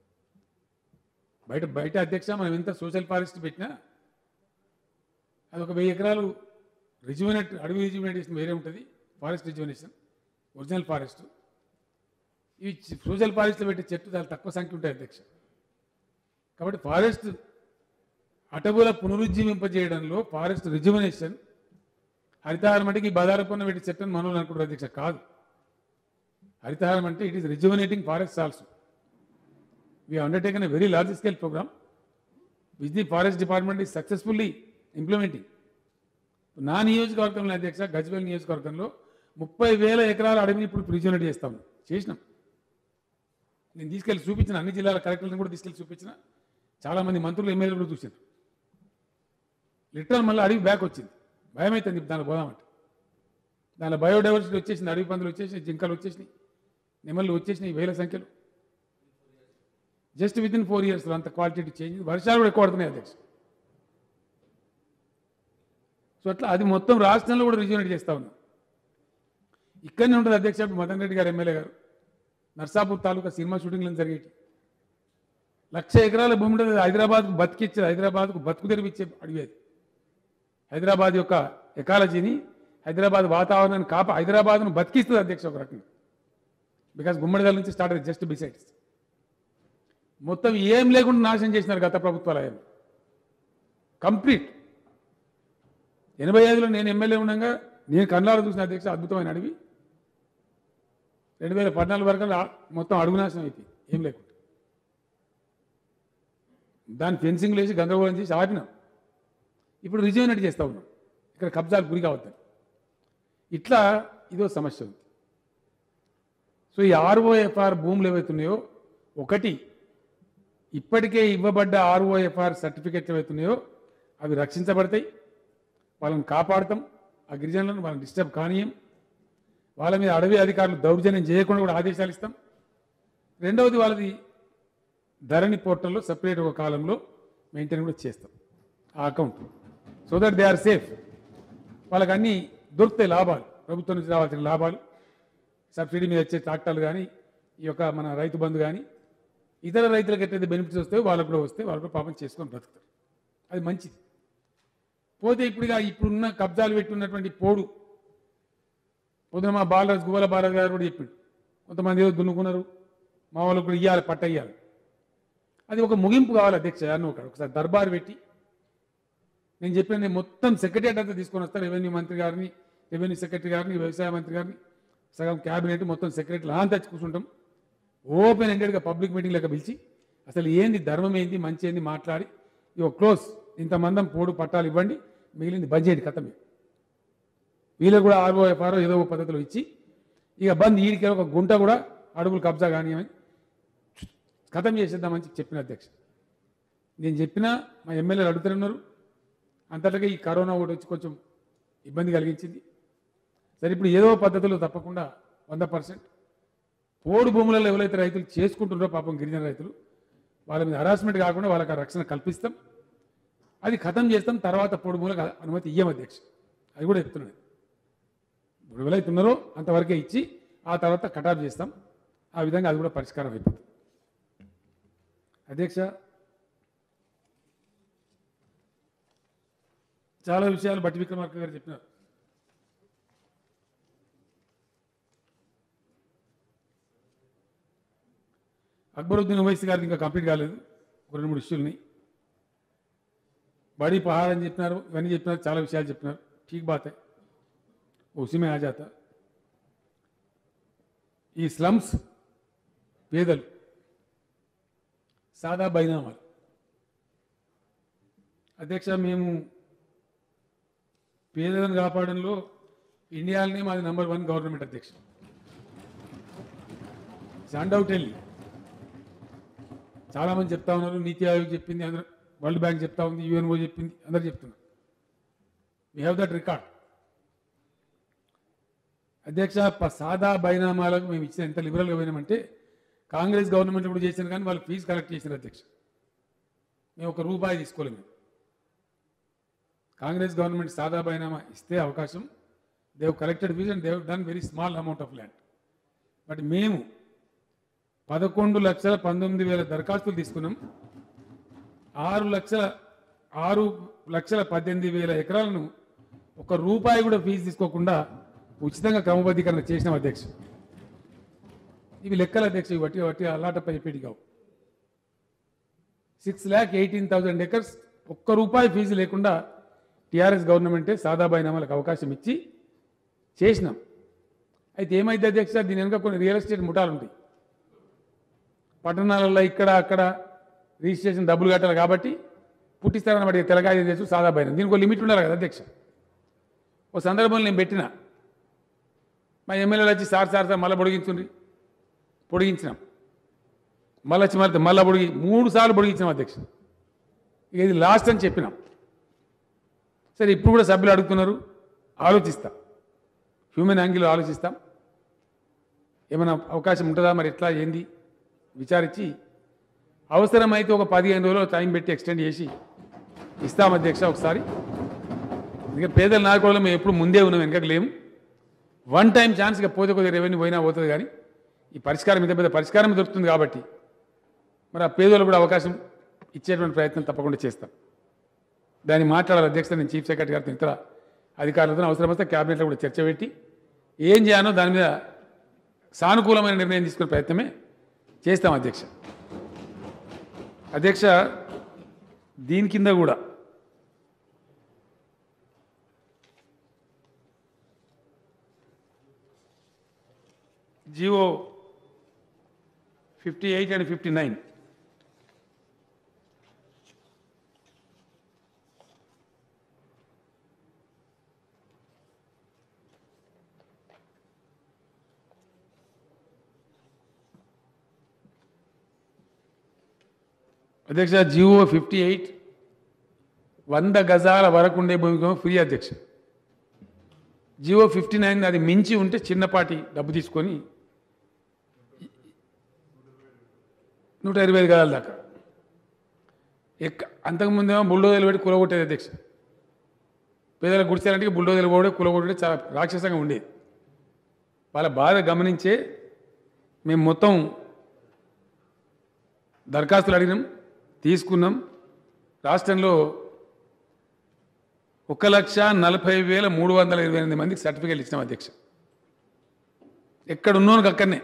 బయట బయట అధ్యక్ష మనం ఎంత సోషల్ ఫారెస్ట్ పెట్టినా అది ఒక వెయ్యి ఎకరాలు రిజ్యువనేట్ అడవి రిజ్యువనేషన్ వేరే ఉంటుంది, ఫారెస్ట్ రిజ్యువనేషన్ ఒరిజినల్ ఫారెస్ట్. ఈ సోషల్ ఫారెస్ట్లో పెట్టే చెట్టు చాలా తక్కువ సంఖ్య ఉంటాయి అధ్యక్ష. కాబట్టి ఫారెస్ట్ అటవుల పునరుజ్జీవింపజేయడంలో ఫారెస్ట్ రిజ్యువనేషన్ హరితహారం అంటే ఈ బదారపన్న పెట్టి చెట్టును మనోళ్ళు అనుకుంటారు అధ్యక్ష. కాదు, హరితహారం అంటే it is rejuvenating forest also. We have undertaken a very large scale programme which the forest department is successfully implementing. నా నియోజకవర్గంలో అధ్యక్ష గజ్వేల్ నియోజకవర్గంలో ముప్పై వేల ఎకరాల అడవిని ఇప్పుడు ప్రిజనరేట్ చేస్తాం చేసినాం. నేను తీసుకెళ్ళి చూపించిన అన్ని జిల్లాల కలెక్టర్లను కూడా తీసుకెళ్ళి చూపించిన. చాలామంది మంత్రులు ఎమ్మెల్యేలు కూడా చూశారు. లిటరల్ మళ్ళీ అడవి బ్యాక్ వచ్చింది. భయం అవుతుంది దానిలో పోదామంటే. దానిలో బయోడైవర్సిటీ వచ్చేసింది, అడవి పందులు వచ్చేసినాయి, జింకలు వచ్చేసినాయి, నెమళ్ళు వచ్చేసినాయి వేల సంఖ్యలో. జస్ట్ విత్ ఇన్ ఫోర్ ఇయర్స్లో అంత క్వాలిటీ చేంజ్. వర్షాలు కూడా ఎక్కువ పడుతున్నాయి అధ్యక్ష. సో అట్లా అది మొత్తం రాష్ట్రంలో కూడా రిజ్యూనేట్ చేస్తా ఉన్నాం. ఇక్కడనే ఉంటుంది అధ్యక్ష. మదన్ రెడ్డి గారు ఎమ్మెల్యే గారు నర్సాపూర్ తాలూకా సినిమా షూటింగ్లను జరిగేటి. లక్ష ఎకరాల భూమి ఉంటుంది. హైదరాబాద్కు బతికిచ్చేది, హైదరాబాద్కు బతుకు తెరిపించే అడివి అది. హైదరాబాద్ యొక్క ఎకాలజీని, హైదరాబాద్ వాతావరణాన్ని కాపా హైదరాబాద్ను బతికిస్తుంది అధ్యక్ష ఒక రకంగా. బికాస్ గుమ్మడిదల నుంచి స్టార్ట్ అయ్యింది జస్ట్ బిసైడ్స్. మొత్తం ఏం లేకుండా నాశనం చేసినారు గత ప్రభుత్వాలు. ఆయన కంప్లీట్. ఎనభై ఐదులో నేను ఎమ్మెల్యే ఉండగా నేను కన్నాలు చూసిన అధ్యక్ష అద్భుతమైన అడవి. రెండు వేల పద్నాలుగు వరకు మొత్తం అడుగు నాశనం అయిపోయింది ఏం లేకుండా. దాన్ని ఫెన్సింగ్ వేసి గందరగోళం చేసి ఆపినాం. ఇప్పుడు రిజ్యూనేట్ చేస్తూ ఉన్నాం ఇక్కడ కబ్జాలు గురి కావద్దని. ఇట్లా ఇదో సమస్య ఉంది. సో ఈ ఆర్ఓఎఫ్ఆర్ భూములు ఏవైతున్నాయో, ఒకటి ఇప్పటికే ఇవ్వబడ్డ ఆర్ఓఎఫ్ఆర్ సర్టిఫికెట్లు ఏవైతున్నాయో అవి రక్షించబడతాయి. వాళ్ళని కాపాడుతాం. ఆ గిరిజనులను వాళ్ళని డిస్టర్బ్ కానీయం. వాళ్ళ మీద అడవి అధికారులు దౌర్జన్యం చేయకుండా కూడా ఆదేశాలు ఇస్తాం. రెండవది వాళ్ళది ధరణి పోర్టల్లో సపరేట్ ఒక కాలంలో మెయింటైన్ కూడా చేస్తాం ఆ account. So that they are safe. వాళ్ళకి అన్నీ దొరుకుతాయి లాభాలు, ప్రభుత్వం నుంచి రావాల్సిన లాభాలు, సబ్సిడీ మీద వచ్చే ట్రాక్టర్లు కానీ, ఈ యొక్క మన రైతు బంధు కానీ, ఇతర రైతులకు ఎట్లయితే బెనిఫిట్స్ వస్తాయో వాళ్ళకు కూడా వస్తే వాళ్ళు కూడా పాపం చేసుకొని బ్రతుకుతారు. అది మంచిది. పోతే ఇప్పుడుగా ఇప్పుడున్న కబ్జాలు పెట్టున్నటువంటి పోడు, పొద్దున మా బాలరాజు గువ్వల బాలరాజు గారు కూడా చెప్పిండు, కొంతమంది ఏదో దున్నుకున్నారు, మా వాళ్ళకు కూడా ఇవ్వాలి, పట్ట ఇవ్వాలి. అది ఒక ముగింపు కావాలి అధ్యక్ష. అన్న ఒక ఒకసారి దర్బారు పెట్టి నేను చెప్పిన నేను మొత్తం సెక్రటరియట్ అంతా తీసుకొని వస్తాను. రెవెన్యూ మంత్రి గారిని, రెవెన్యూ సెక్రటరీ గారిని, వ్యవసాయ మంత్రి గారిని, సగం క్యాబినెట్ మొత్తం సెక్రటరీలు అంతా తెచ్చి కూర్చుంటాం. ఓపెన్ ఎండెడ్గా పబ్లిక్ మీటింగ్ లెక్క పిలిచి అసలు ఏంది ధర్మం ఏంది మంచి ఏంది మాట్లాడి ఇక క్లోజ్, ఇంతమందం పోడు పట్టాలు ఇవ్వండి, మిగిలింది బంద్ చేయండి కథమే. వీళ్ళకి కూడా ఆర్ఓఎఫ్ఆర్ ఏదో ఒక పద్ధతిలో ఇచ్చి ఇక బంద్, ఈడికి ఒక గుంట కూడా అడుగులు కబ్జా కానియమని కథం చేసేద్దామని చెప్పిన అధ్యక్ష. నేను చెప్పినా మా ఎమ్మెల్యేలు అడుగుతున్నారు. అంతటిగా ఈ కరోనా ఒకటి వచ్చి కొంచెం ఇబ్బంది కలిగించింది. సరే ఇప్పుడు ఏదో పద్ధతిలో తప్పకుండా వంద పర్సెంట్ పోడు భూములలో ఎవరైతే రైతులు చేసుకుంటున్నారో పాపం గిరిజన రైతులు, వాళ్ళ మీద హరాస్మెంట్ కాకుండా వాళ్ళకి ఆ రక్షణ కల్పిస్తాం. అది ఖతం చేస్తాం. తర్వాత పోడు భూములకు అనుమతి ఇయ్యం అధ్యక్ష. అది కూడా చెప్తున్నాను. ఇప్పుడు ఎవరైతే ఉన్నారో అంతవరకే ఇచ్చి ఆ తర్వాత కటాఫ్ చేస్తాం. ఆ విధంగా అది కూడా పరిష్కారం అయిపోతుంది అధ్యక్ష. చాలా విషయాలు బట్టి విక్రమార్క గారు చెప్పినారు. అక్బరుద్దీన్ ఓవైసీ గారికి ఇంకా కంప్లీట్ కాలేదు. ఒక రెండు మూడు ఇష్యూలని బడి పహాడ్ అని చెప్పినారు, ఇవన్నీ చెప్పినారు, చాలా విషయాలు చెప్పినారు. ఠీక్ బాత్ ఉసిమే ఆ జాతా. ఈ స్లమ్స్ పేదలు సాదా బైనామాలు అధ్యక్ష, మేము పేదలను కాపాడంలో ఇండియాలోనే మాది నంబర్ వన్ గవర్నమెంట్ అధ్యక్ష. అన్డౌటెడ్లీ చాలామంది చెప్తా ఉన్నారు, నీతి ఆయోగ్ చెప్పింది, అందరూ వరల్డ్ బ్యాంక్ చెప్తా ఉంది, యుఎన్ఓ చెప్పింది, అందరు చెప్తున్నారు. వీ హ్యావ్ దట్ రికార్డ్ అధ్యక్ష. సాదా బైనామాలకు మేము ఇచ్చిన ఎంత లిబరల్గా పోయినామంటే కాంగ్రెస్ గవర్నమెంట్ కూడా చేసినారు, కానీ వాళ్ళు ఫీజు కలెక్ట్ చేసినారు అధ్యక్ష. మేము ఒక రూపాయి తీసుకోలేము. కాంగ్రెస్ గవర్నమెంట్ సాదా బైనామా ఇస్తే అవకాశం, they've collected fees and they've done very small amount of land. But మేము పదకొండు లక్షల పంతొమ్మిది వేల దరఖాస్తులు తీసుకున్నాం. ఆరు లక్షల ఆరు లక్షల పద్దెనిమిది వేల ఎకరాలను ఒక రూపాయి కూడా ఫీజు తీసుకోకుండా ఉచితంగా క్రమబద్ధీకరణ చేసినాం అధ్యక్ష. ఇవి లెక్కల అధ్యక్ష, ఇవి వట్టి వట్టి అలాటపై చెప్పేటి కావు. Six lakh eighteen thousand acres ఒక్క రూపాయి ఫీజు లేకుండా టీఆర్ఎస్ గవర్నమెంటే సాదా బైనామాలకు అవకాశం ఇచ్చి చేసినాం. అయితే ఏమైంది అధ్యక్ష, దీని వెనుక కొన్ని రియల్ ఎస్టేట్ ముఠాలు ఉంటాయి. పట్టణాలలో ఇక్కడ అక్కడ రిజిస్ట్రేషన్ డబ్బులు కట్టాలి కాబట్టి పుట్టిస్తారని బట్టి తెలంగాణ చేసు సాదా బైనా. దీనికి ఒక లిమిట్ ఉండాలి కదా అధ్యక్ష. ఓ సందర్భంలో నేను పెట్టిన మా ఎమ్మెల్యేలు వచ్చి సార్ సార్ సార్ మళ్ళీ పొడిగించుండ్రి, పొడిగించినాం. మళ్ళీ వచ్చి మళ్ళీ మళ్ళీ పొడిగి మూడు సార్లు పొడిగించినాం అధ్యక్ష. ఇక ఇది లాస్ట్ అని చెప్పినాం. సరే ఇప్పుడు కూడా సభ్యులు అడుగుతున్నారు, ఆలోచిస్తాం, హ్యూమన్ యాంగిల్ ఆలోచిస్తాం. ఏమైనా అవకాశం ఉంటుందా మరి ఎట్లా ఏంది విచారించి అవసరమైతే ఒక పదిహేను రోజులు టైం పెట్టి ఎక్స్టెండ్ చేసి ఇస్తాం అధ్యక్ష ఒకసారి. అందుకే పేదల నాయకులు మేము ఎప్పుడు ముందే ఉన్నాం, వెనకకు లేము. వన్ టైం ఛాన్స్గా పోతే కొద్దిగా రెవెన్యూ పోయినా పోతుంది, కానీ ఈ పరిష్కారం ఇంత పెద్ద పరిష్కారం దొరుకుతుంది కాబట్టి మరి ఆ పేదలు కూడా అవకాశం ఇచ్చేటువంటి ప్రయత్నం తప్పకుండా చేస్తాం. దాన్ని మాట్లాడాలి అధ్యక్ష. నేను చీఫ్ సెక్రటరీ గారితో ఇతర అధికారులతో అవసరం వస్తే క్యాబినెట్లో కూడా చర్చ పెట్టి ఏం చేయాలో దాని మీద సానుకూలమైన నిర్ణయం తీసుకునే ప్రయత్నమే చేస్తాం అధ్యక్ష. అధ్యక్ష దీని కింద కూడా GO fifty eight and fifty nine అధ్యక్ష. జియో ఫిఫ్టీ ఎయిట్ వంద గజాల వరకు ఉండే భూమికి ఫ్రీ అధ్యక్ష. జియో ఫిఫ్టీ నైన్ అది మించి ఉంటే చిన్నపాటి డబ్బు తీసుకొని నూట ఇరవై ఐదు గజాల దాకా ఎక్క అంతకుముందేమో బుల్డోజర్లు పెట్టి కూలగొట్టేది అధ్యక్ష. పేదలకు గుడిచారంటే బుల్డోజర్లు కూడా కూలగొట్టే చాలా రాక్షసంగా ఉండేది. వాళ్ళ బాధ గమనించే మేము మొత్తం దరఖాస్తులు అడిగినాం, తీసుకున్నాం. రాష్ట్రంలో ఒక లక్ష నలభై వేల మూడు వందల ఇరవై ఎనిమిది మందికి సర్టిఫికేట్లు ఇచ్చినాం అధ్యక్ష. ఎక్కడున్నోనికి అక్కడనే.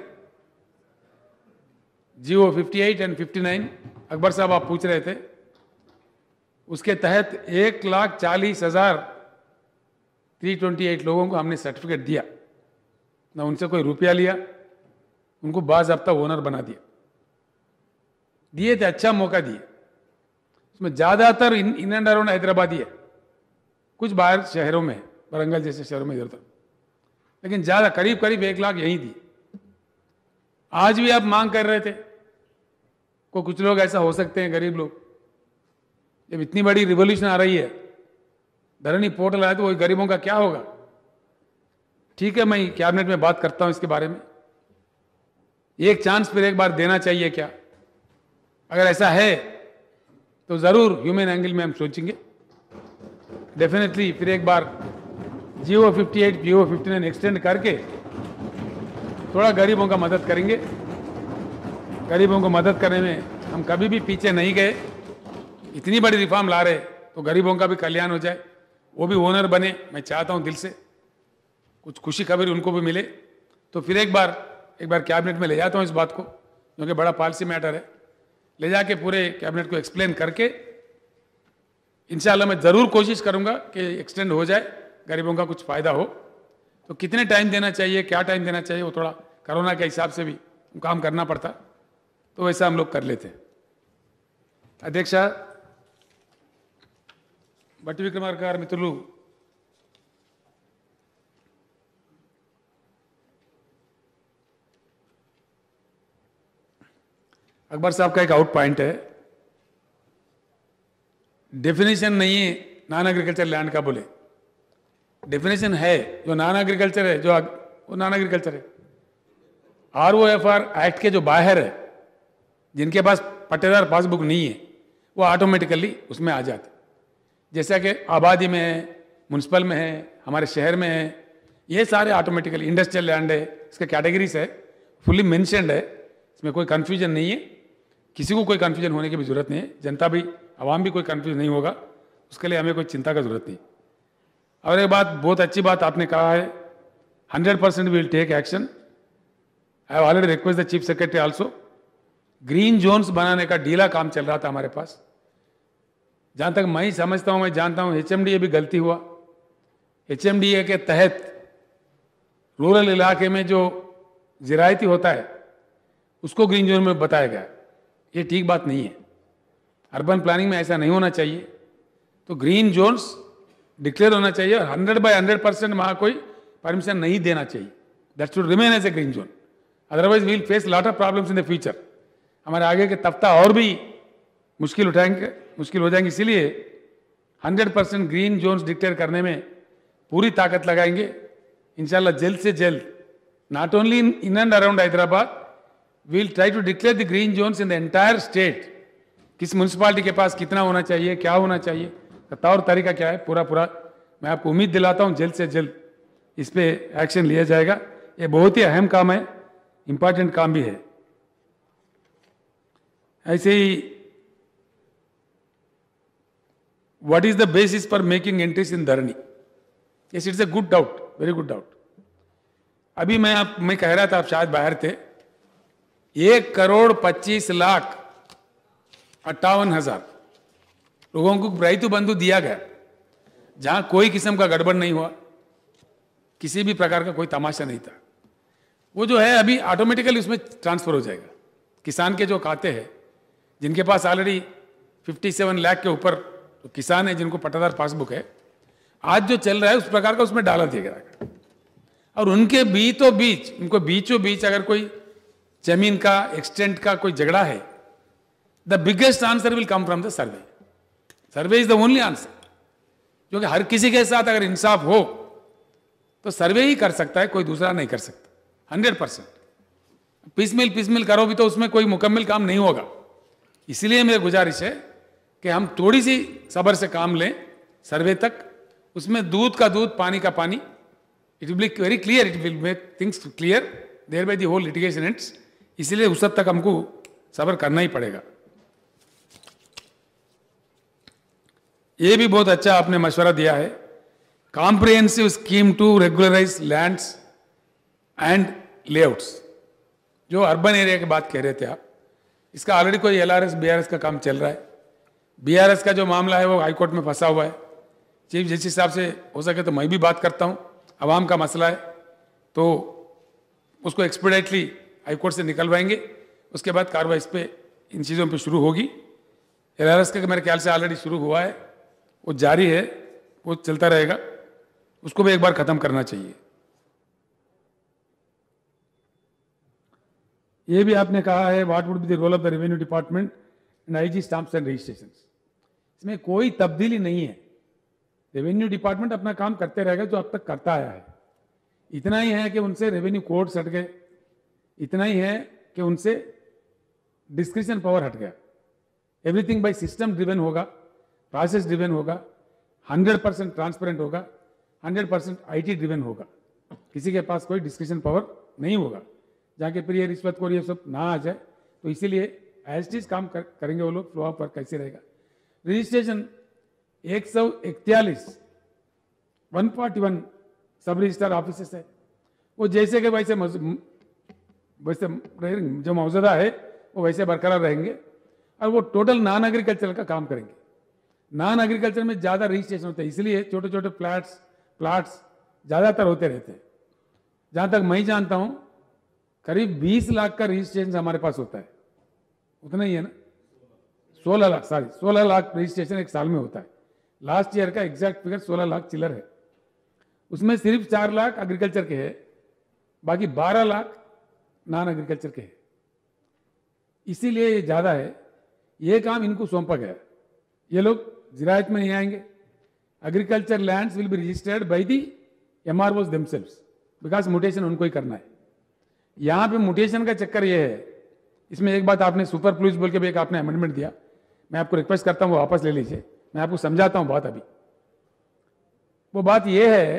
GO fifty eight and fifty nine Akbar साहब आप पूछ रहे थे, उसके तहत एक लाख चालीस हजार थ्री ट्वेंटी एट लोगों को हमने सर्टिफिकेट दिया, ना उनसे कोई रुपया लिया, उनको बाज़ाब्ता ओनर बना दिया. दिए थे, अच्छा मौका दिए. उसमें ज़्यादातर in in and around Hyderabadi है, कुछ बाहर शहरों में, वरंगल जैसे शहरों में इधर उधर, लेकिन ज़्यादा करीब करीब एक लाख यहीं दी. आज भी आप मांग कर रहे थे को कुछ लोग ऐसा हो सकते हैं, गरीब लोग. जब इतनी बड़ी रिवॉल्यूशन आ रही है, धरनी पोर्टल आया तो वही गरीबों का क्या होगा. ठीक है, मैं कैबिनेट में बात करता हूं इसके बारे में. एक चांस फिर एक बार देना चाहिए क्या? अगर ऐसा है तो ज़रूर ह्यूमन एंगल में हम सोचेंगे. डेफिनेटली फिर एक बार GO fifty eight GO fifty nine extend करके थोड़ा गरीबों का मदद करेंगे. गरीबों को मदद करने में हम कभी भी पीछे नहीं गए. इतनी बड़ी रिफॉर्म ला रहे तो गरीबों का भी कल्याण हो जाए, वो भी ओनर बने. मैं चाहता हूं दिल से कुछ खुशी खबर उनको भी मिले. तो फिर एक बार एक बार कैबिनेट में ले जाता हूं इस बात को, क्योंकि बड़ा पॉलिसी मैटर है. ले जाके पूरे कैबिनेट को एक्सप्लेन करके इंशाल्लाह मैं ज़रूर कोशिश करूंगा कि एक्सटेंड हो जाए, गरीबों का कुछ फ़ायदा हो. तो कितने टाइम देना चाहिए, क्या टाइम देना चाहिए, वो थोड़ा कोरोना के हिसाब से भी काम करना पड़ता, तो वैसा हम लोग कर लेते हैं. अध्यक्ष भट्टी विक्रमार्क गाరు मित्रुలు, अकबर साहब का एक आउट पॉइंट है, डेफिनेशन नहीं है नॉन एग्रीकल्चर लैंड का. बोले डेफिनेशन है, जो नॉन एग्रीकल्चर है जो वो नॉन एग्रीकल्चर है. R O F R act के जो बाहर है, जिनके पास पट्टेदार पासबुक नहीं है, वो ऑटोमेटिकली उसमें आ जाते. जैसा कि आबादी में है, म्यूनसिपल में है, हमारे शहर में है, ये सारे ऑटोमेटिकली. इंडस्ट्रियल लैंड है, इसके कैटेगरीज है, फुल्ली मेंशन्ड है, इसमें कोई कन्फ्यूजन नहीं है. किसी को कोई कन्फ्यूजन होने की भी जरूरत नहीं है. जनता भी, आवाम भी कोई कन्फ्यूजन नहीं होगा, उसके लिए हमें कोई चिंता का जरूरत नहीं. और एक बात, बहुत अच्छी बात आपने कहा है, hundred percent will take action. I have already request the chief secretary also. Green zones बनाने का ढीला काम चल रहा था हमारे पास. जहाँ तक मैं समझता हूँ, मैं जानता हूँ, एच एम डी ए भी गलती हुआ. एच एम डी ए के तहत रूरल इलाके में जो ज़रायती होता है उसको ग्रीन जोन में बताया गया. ये ठीक बात नहीं है. अर्बन प्लानिंग में ऐसा नहीं होना चाहिए. तो ग्रीन जोन्स डिक्लेयर होना चाहिए और हंड्रेड बाई हंड्रेड परसेंट वहाँ कोई परमिशन नहीं देना चाहिए. That should remain as a green zone, otherwise we'll face lot of problems in the future. हमारे आगे के तख्ता और भी मुश्किल उठाएंगे, मुश्किल हो जाएंगे। इसीलिए hundred percent green zones declare करने में पूरी ताकत लगाएंगे इंशाल्लाह। जल्द से जल्द, not only in in and around Hyderabad, we'll try to declare the green zones in the entire state. किस म्यूनसिपालिटी के पास कितना होना चाहिए, क्या होना चाहिए, तौर तरीका क्या है, पूरा पूरा मैं आपको उम्मीद दिलाता हूं जल्द से जल्द इस पे एक्शन लिया जाएगा। ये बहुत ही अहम काम है, इंपॉर्टेंट काम भी है। ऐसे ही what is the basis for making entries in Dharani? Yes, it's a good doubt, very good doubt. अभी मैं आप मैं कह रहा था, आप शायद बाहर थे, एक करोड़ पच्चीस लाख अट्ठावन हजार लोगों को राइतु बंधु दिया गया, जहां कोई किस्म का गड़बड़ नहीं हुआ, किसी भी प्रकार का कोई तमाशा नहीं था। वो जो है अभी ऑटोमेटिकली उसमें ट्रांसफर हो जाएगा। किसान के जो खाते हैं, जिनके पास ऑलरेडी सत्तावन लाख के ऊपर तो किसान है, जिनको पट्टादार पासबुक है, आज जो चल रहा है उस प्रकार का उसमें डाला दिया गया। और उनके बीचों बीच, उनको बीचों बीच अगर कोई जमीन का एक्सटेंट का कोई झगड़ा है, the biggest answer will come from the survey. Survey is the only answer, क्योंकि हर किसी के साथ अगर इंसाफ हो तो सर्वे ही कर सकता है, कोई दूसरा नहीं कर सकता। हंड्रेड परसेंट पिसमिल पिसमिल करो भी तो उसमें कोई मुकम्मल काम नहीं होगा। इसलिए मेरी गुजारिश है कि हम थोड़ी सी सब्र से काम लें सर्वे तक। उसमें दूध का दूध, पानी का पानी, it will be very clear, it will make things clear thereby the whole litigation ends. इसलिए उस हद तक हमको सब्र करना ही पड़ेगा। ये भी बहुत अच्छा आपने मशवरा दिया है, comprehensive scheme to regularise lands and layouts. जो अर्बन एरिया की बात कह रहे थे आप, इसका ऑलरेडी कोई एलआरएस बीआरएस का काम चल रहा है। बीआरएस का जो मामला है वो हाईकोर्ट में फंसा हुआ है। चीफ जस्टिस साहब से हो सके तो मैं भी बात करता हूँ, आवाम का मसला है तो उसको एक्सपीडाइटली हाईकोर्ट से निकलवाएंगे। उसके बाद कार्रवाई इस पे इन चीज़ों पे शुरू होगी। एलआरएस का मेरे ख्याल से ऑलरेडी शुरू हुआ है, वो जारी है, वो चलता रहेगा। उसको भी एक बार खत्म करना चाहिए। ये भी आपने कहा है, what would be the role of the revenue department in IG stamps and registration. इसमें कोई तब्दीली नहीं है। रेवेन्यू डिपार्टमेंट अपना काम करते रहेगा जो अब तक करता आया है। इतना ही है कि उनसे रेवेन्यू कोड हट गए, इतना ही है कि उनसे डिस्क्रिप्शन पावर हट गया। एवरीथिंग बाय सिस्टम ड्रिवन होगा, प्रोसेस ड्रिवन होगा, हंड्रेड परसेंट ट्रांसपेरेंट होगा, हंड्रेड परसेंट आईटी ड्रिवन होगा। किसी के पास कोई डिस्क्रिप्शन पावर नहीं होगा, जहाँ के प्रिय रिश्वत को ये सब ना आ जाए। तो इसीलिए एज इट इज काम कर, करेंगे वो लोग। फ्लो पर कैसे रहेगा? रजिस्ट्रेशन एक सौ इकतालीस one forty one sub registrar office है, वो जैसे के वैसे वैसे रहेंगे, जो मौजूदा है वो वैसे बरकरार रहेंगे। और वो टोटल नॉन एग्रीकल्चर का काम करेंगे। नॉन एग्रीकल्चर में ज़्यादा रजिस्ट्रेशन होते हैं, इसलिए छोटे छोटे फ्लैट्स प्लाट्स ज़्यादातर होते रहते हैं। जहाँ तक मैं जानता हूँ करीब बीस लाख का रजिस्ट्रेशन हमारे पास होता है, उतना ही है ना, सोलह लाख सॉरी सोलह लाख रजिस्ट्रेशन एक साल में होता है। लास्ट ईयर का एग्जैक्ट फिगर सोलह लाख चिल्लर है। उसमें सिर्फ चार लाख एग्रीकल्चर के हैं, बाकी बारह लाख नॉन एग्रीकल्चर के हैं। इसीलिए ये ज़्यादा है। ये काम इनको सौंपा गया। ये लोग जिरायत में नहीं आएंगे। Agriculture lands will be registered by the MROs themselves, because mutation उनको ही करना है। यहाँ पे म्यूटेशन का चक्कर ये है। इसमें एक बात आपने सुपर प्लूज बोल के भी एक आपने अमेंडमेंट दिया, मैं आपको रिक्वेस्ट करता हूँ वो वापस ले लीजिए। मैं आपको समझाता हूँ बात। अभी वो बात ये है,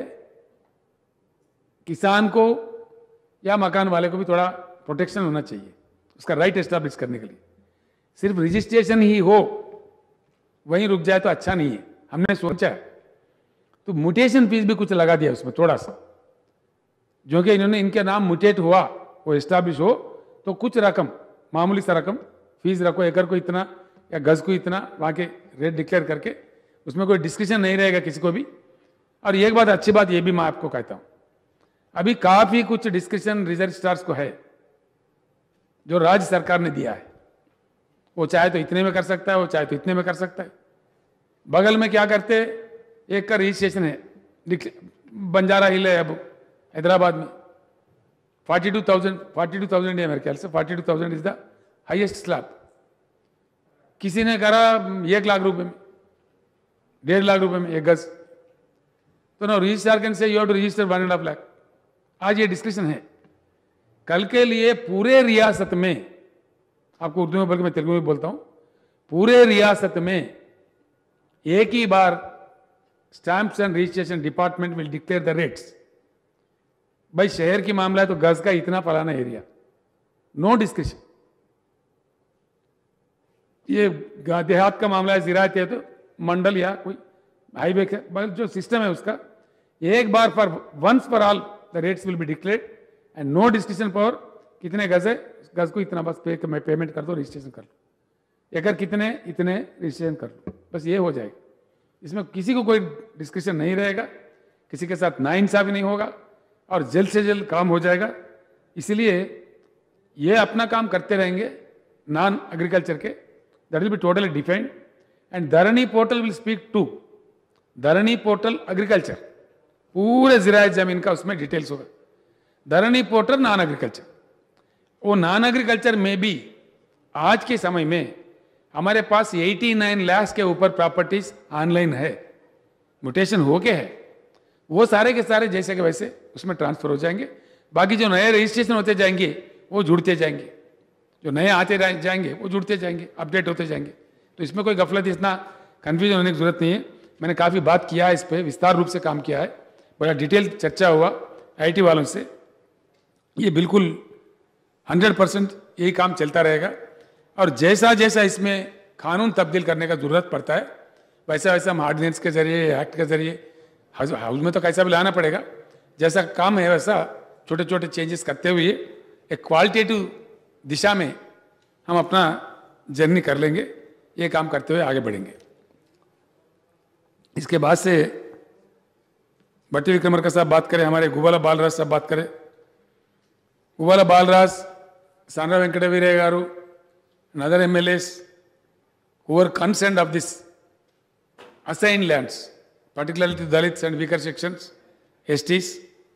किसान को या मकान वाले को भी थोड़ा प्रोटेक्शन होना चाहिए, उसका राइट एस्टैब्लिश करने के लिए। सिर्फ रजिस्ट्रेशन ही हो वहीं रुक जाए तो अच्छा नहीं है। हमने सोचा तो म्यूटेशन फीस भी कुछ लगा दिया उसमें थोड़ा सा, जो कि इन्होंने इनके नाम म्यूटेट हुआ, वो एस्टैब्लिश हो तो कुछ रकम, मामूली सा रकम फीस रखो, एकड़ को इतना या गज को इतना, वहाँ के रेट डिक्लेयर करके उसमें कोई डिस्कशन नहीं रहेगा किसी को भी। और एक बात अच्छी बात ये भी मैं आपको कहता हूँ, अभी काफ़ी कुछ डिस्कशन रजिस्ट्रार्स को है जो राज्य सरकार ने दिया है। वो चाहे तो इतने में कर सकता है, वो चाहे तो इतने में कर सकता है। बगल में क्या करते, एक का रजिस्ट्रेशन है, बंजारा हिल है अब हैदराबाद में, forty two thousand forty two thousand है मेरे ख्याल से, forty two thousand is the highest slab. किसी ने करा एक लाख रुपए में, डेढ़ लाख रुपए में एक गज, तो ना registrar can say you have to register one and half lakh. आज ये डिस्कशन है। कल के लिए पूरे रियासत में, आपको उर्दू में बल्कि मैं तेलुगु में बोलता हूं, पूरे रियासत में एक ही बार stamps and registration department will declare the rates. भाई शहर की मामला है तो गज का इतना फलाना एरिया, नो डिस्कशन। ये देहात का मामला है, जिरायत है तो मंडल या कोई हाईवे का जो सिस्टम है उसका एक बार for once for all the rates will be declared and no discussion for कितने गज है, गज को इतना बस पे मैं पेमेंट कर दो, रजिस्ट्रेशन कर लो, अगर कितने इतने रजिस्ट्रेशन कर लो, बस ये हो जाएगा। इसमें किसी को कोई डिस्कशन नहीं रहेगा, किसी के साथ नाइंसाफी नहीं होगा और जल्द से जल्द काम हो जाएगा। इसलिए ये अपना काम करते रहेंगे नॉन एग्रीकल्चर के, that will be totally defined and Dharani portal will speak to Dharani portal agriculture, पूरे जिरायत जमीन का उसमें डिटेल्स होगा। धरनी पोर्टल नॉन एग्रीकल्चर, वो नॉन एग्रीकल्चर में भी आज के समय में हमारे पास नवासी लाख के ऊपर प्रॉपर्टीज ऑनलाइन है, म्यूटेशन हो के है, वो सारे के सारे जैसे के वैसे उसमें ट्रांसफर हो जाएंगे। बाकी जो नए रजिस्ट्रेशन होते जाएंगे वो जुड़ते जाएंगे, जो नए आते जाएंगे वो जुड़ते जाएंगे, अपडेट होते जाएंगे। तो इसमें कोई गफलत, इतना कन्फ्यूजन होने की जरूरत नहीं है। मैंने काफ़ी बात किया है इस पर, विस्तार रूप से काम किया है, बड़ा डिटेल चर्चा हुआ आईटी वालों से। ये बिल्कुल हंड्रेड परसेंट यही काम चलता रहेगा और जैसा जैसा इसमें कानून तब्दील करने का जरूरत पड़ता है वैसा वैसा हम ऑर्डिनेंस के जरिए, एक्ट के जरिए, हाउस में तो कैसा भी लाना पड़ेगा, जैसा काम है वैसा छोटे छोटे चेंजेस करते हुए एक क्वालिटेटिव दिशा में हम अपना जर्नी कर लेंगे। ये काम करते हुए आगे बढ़ेंगे। इसके बाद से भट्टी विक्रमार्का साहब बात करें, हमारे गुबाला बालराज साहब बात करें। गुबाला बालराज, सांड्रा वेंकटवीरయ్య గారు, and other M L As who were concerned of this assigned lands, particularly to Dalits and weaker sections, S Ts,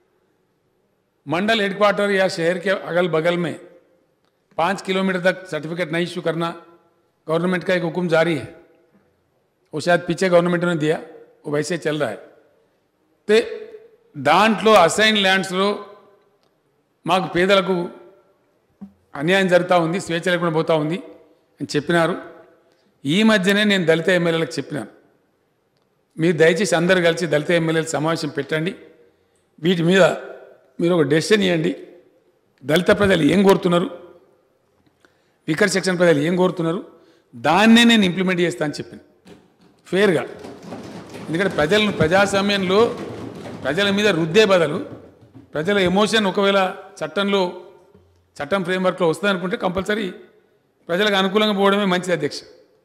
mandal headquarter या शहर के अगल बगल में पाँच किलोमीटर तक सर्टिफिकेट नहीं इशू करना गवर्नमेंट का एक हुक्म जारी है। वो शायद पीछे गवर्नमेंट ने दिया, वो वैसे चल रहा है। तो దాంట్లో అసైన్ ల్యాండ్స్లో మాకు పేదలకు అన్యాయం జరుగుతూ ఉంది, స్వేచ్ఛ లేకుండా పోతూ ఉంది అని చెప్పినారు. ఈ మధ్యనే నేను దళిత ఎమ్మెల్యేలకు చెప్పినాను, మీరు దయచేసి అందరూ కలిసి దళిత ఎమ్మెల్యేల సమావేశం పెట్టండి, వీటి మీద మీరు ఒక డెసిషన్ ఇవ్వండి, దళిత ప్రజలు ఏం కోరుతున్నారు, వీకర్ సెక్షన్ ప్రజలు ఏం కోరుతున్నారు, దాన్నే నేను ఇంప్లిమెంట్ చేస్తా అని చెప్పాను ఫేర్గా. ఎందుకంటే ప్రజలను ప్రజాస్వామ్యంలో ప్రజల మీద రుద్దే బదులు ప్రజల ఎమోషన్ ఒకవేళ చట్టంలో చట్టం ఫ్రేమ్వర్క్లో వస్తుంది అనుకుంటే కంపల్సరీ ప్రజలకు అనుకూలంగా పోవడమే మంచిది అధ్యక్ష.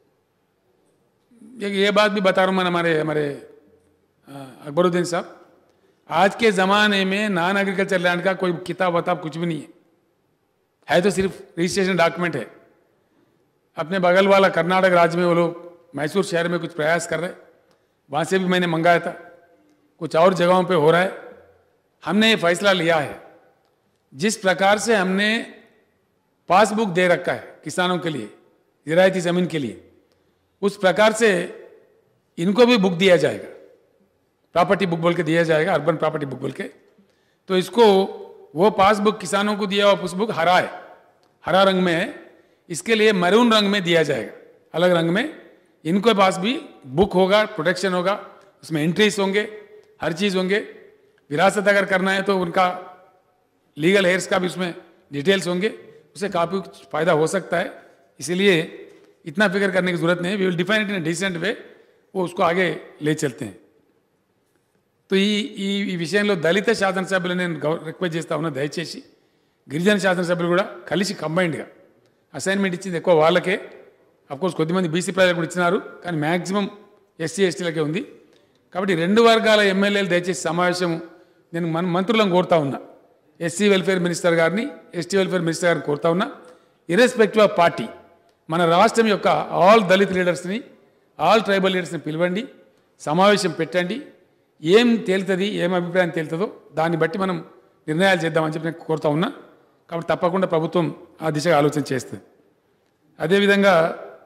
ये बात भी बता रहा हूँ मैं हमारे हमारे अकबरुद्दीन साहब, आज के ज़माने में नॉन एग्रीकल्चर लैंड का कोई किताब वताब कुछ भी नहीं है, है तो सिर्फ रजिस्ट्रेशन डॉक्यूमेंट है। अपने बगल वाला कर्नाटक राज्य में वो लोग मैसूर शहर में कुछ प्रयास कर रहे, वहाँ से भी मैंने मंगाया था, कुछ और जगहों पे हो रहा है। हमने ये फैसला लिया है, जिस प्रकार से हमने पासबुक दे रखा है किसानों के लिए, ज़रायती ज़मीन के लिए, उस प्रकार से इनको भी बुक दिया जाएगा, प्रॉपर्टी बुक बोल के दिया जाएगा, अर्बन प्रॉपर्टी बुक बोल के। तो इसको वो पासबुक किसानों को दिया हुआ पासबुक हरा है, हरा रंग में है, इसके लिए मैरून रंग में दिया जाएगा, अलग रंग में। इनके पास भी बुक होगा, प्रोटेक्शन होगा, उसमें एंट्रीज होंगे, हर चीज़ होंगे। विरासत अगर करना है तो उनका लीगल हेयर्स का भी उसमें डिटेल्स होंगे, उससे काफ़ी फ़ायदा हो सकता है। इसीलिए इतना फिक्र करने की जरूरत नहीं, we will define it in decent way, वो उसको आगे ले चलते हैं। तो ఈ ఈ విషయంలో దళిత శాసనసభ్యులు నేను రిక్వెస్ట్ చేస్తా ఉన్నా, దయచేసి గిరిజన శాసనసభ్యులు కూడా కలిసి కంబైన్డ్గా అసైన్మెంట్ ఇచ్చింది ఎక్కువ వాళ్ళకే, అఫ్కోర్స్ కొద్దిమంది బీసీ ప్రజలకు కూడా ఇచ్చినారు, కానీ మ్యాక్సిమం ఎస్సీ ఎస్టీలకే ఉంది. కాబట్టి రెండు వర్గాల ఎమ్మెల్యేలు దయచేసి సమావేశం నేను మన మంత్రులను కోరుతా ఉన్నా, ఎస్సీ వెల్ఫేర్ మినిస్టర్ గారిని, ఎస్టీ వెల్ఫేర్ మినిస్టర్ గారిని కోరుతా ఉన్నా, ఇర్రెస్పెక్టివ్ ఆఫ్ పార్టీ మన రాష్ట్రం యొక్క ఆల్ దళిత్ లీడర్స్ని, ఆల్ ట్రైబల్ లీడర్స్ని పిలవండి, సమావేశం పెట్టండి, ఏం తేలుతుంది, ఏం అభిప్రాయం తేలుతుందో దాన్ని బట్టి మనం నిర్ణయాలు చేద్దామని చెప్పి నేను కోరుతా ఉన్నా. కాబట్టి తప్పకుండా ప్రభుత్వం ఆ దిశగా ఆలోచన చేస్తుంది. అదేవిధంగా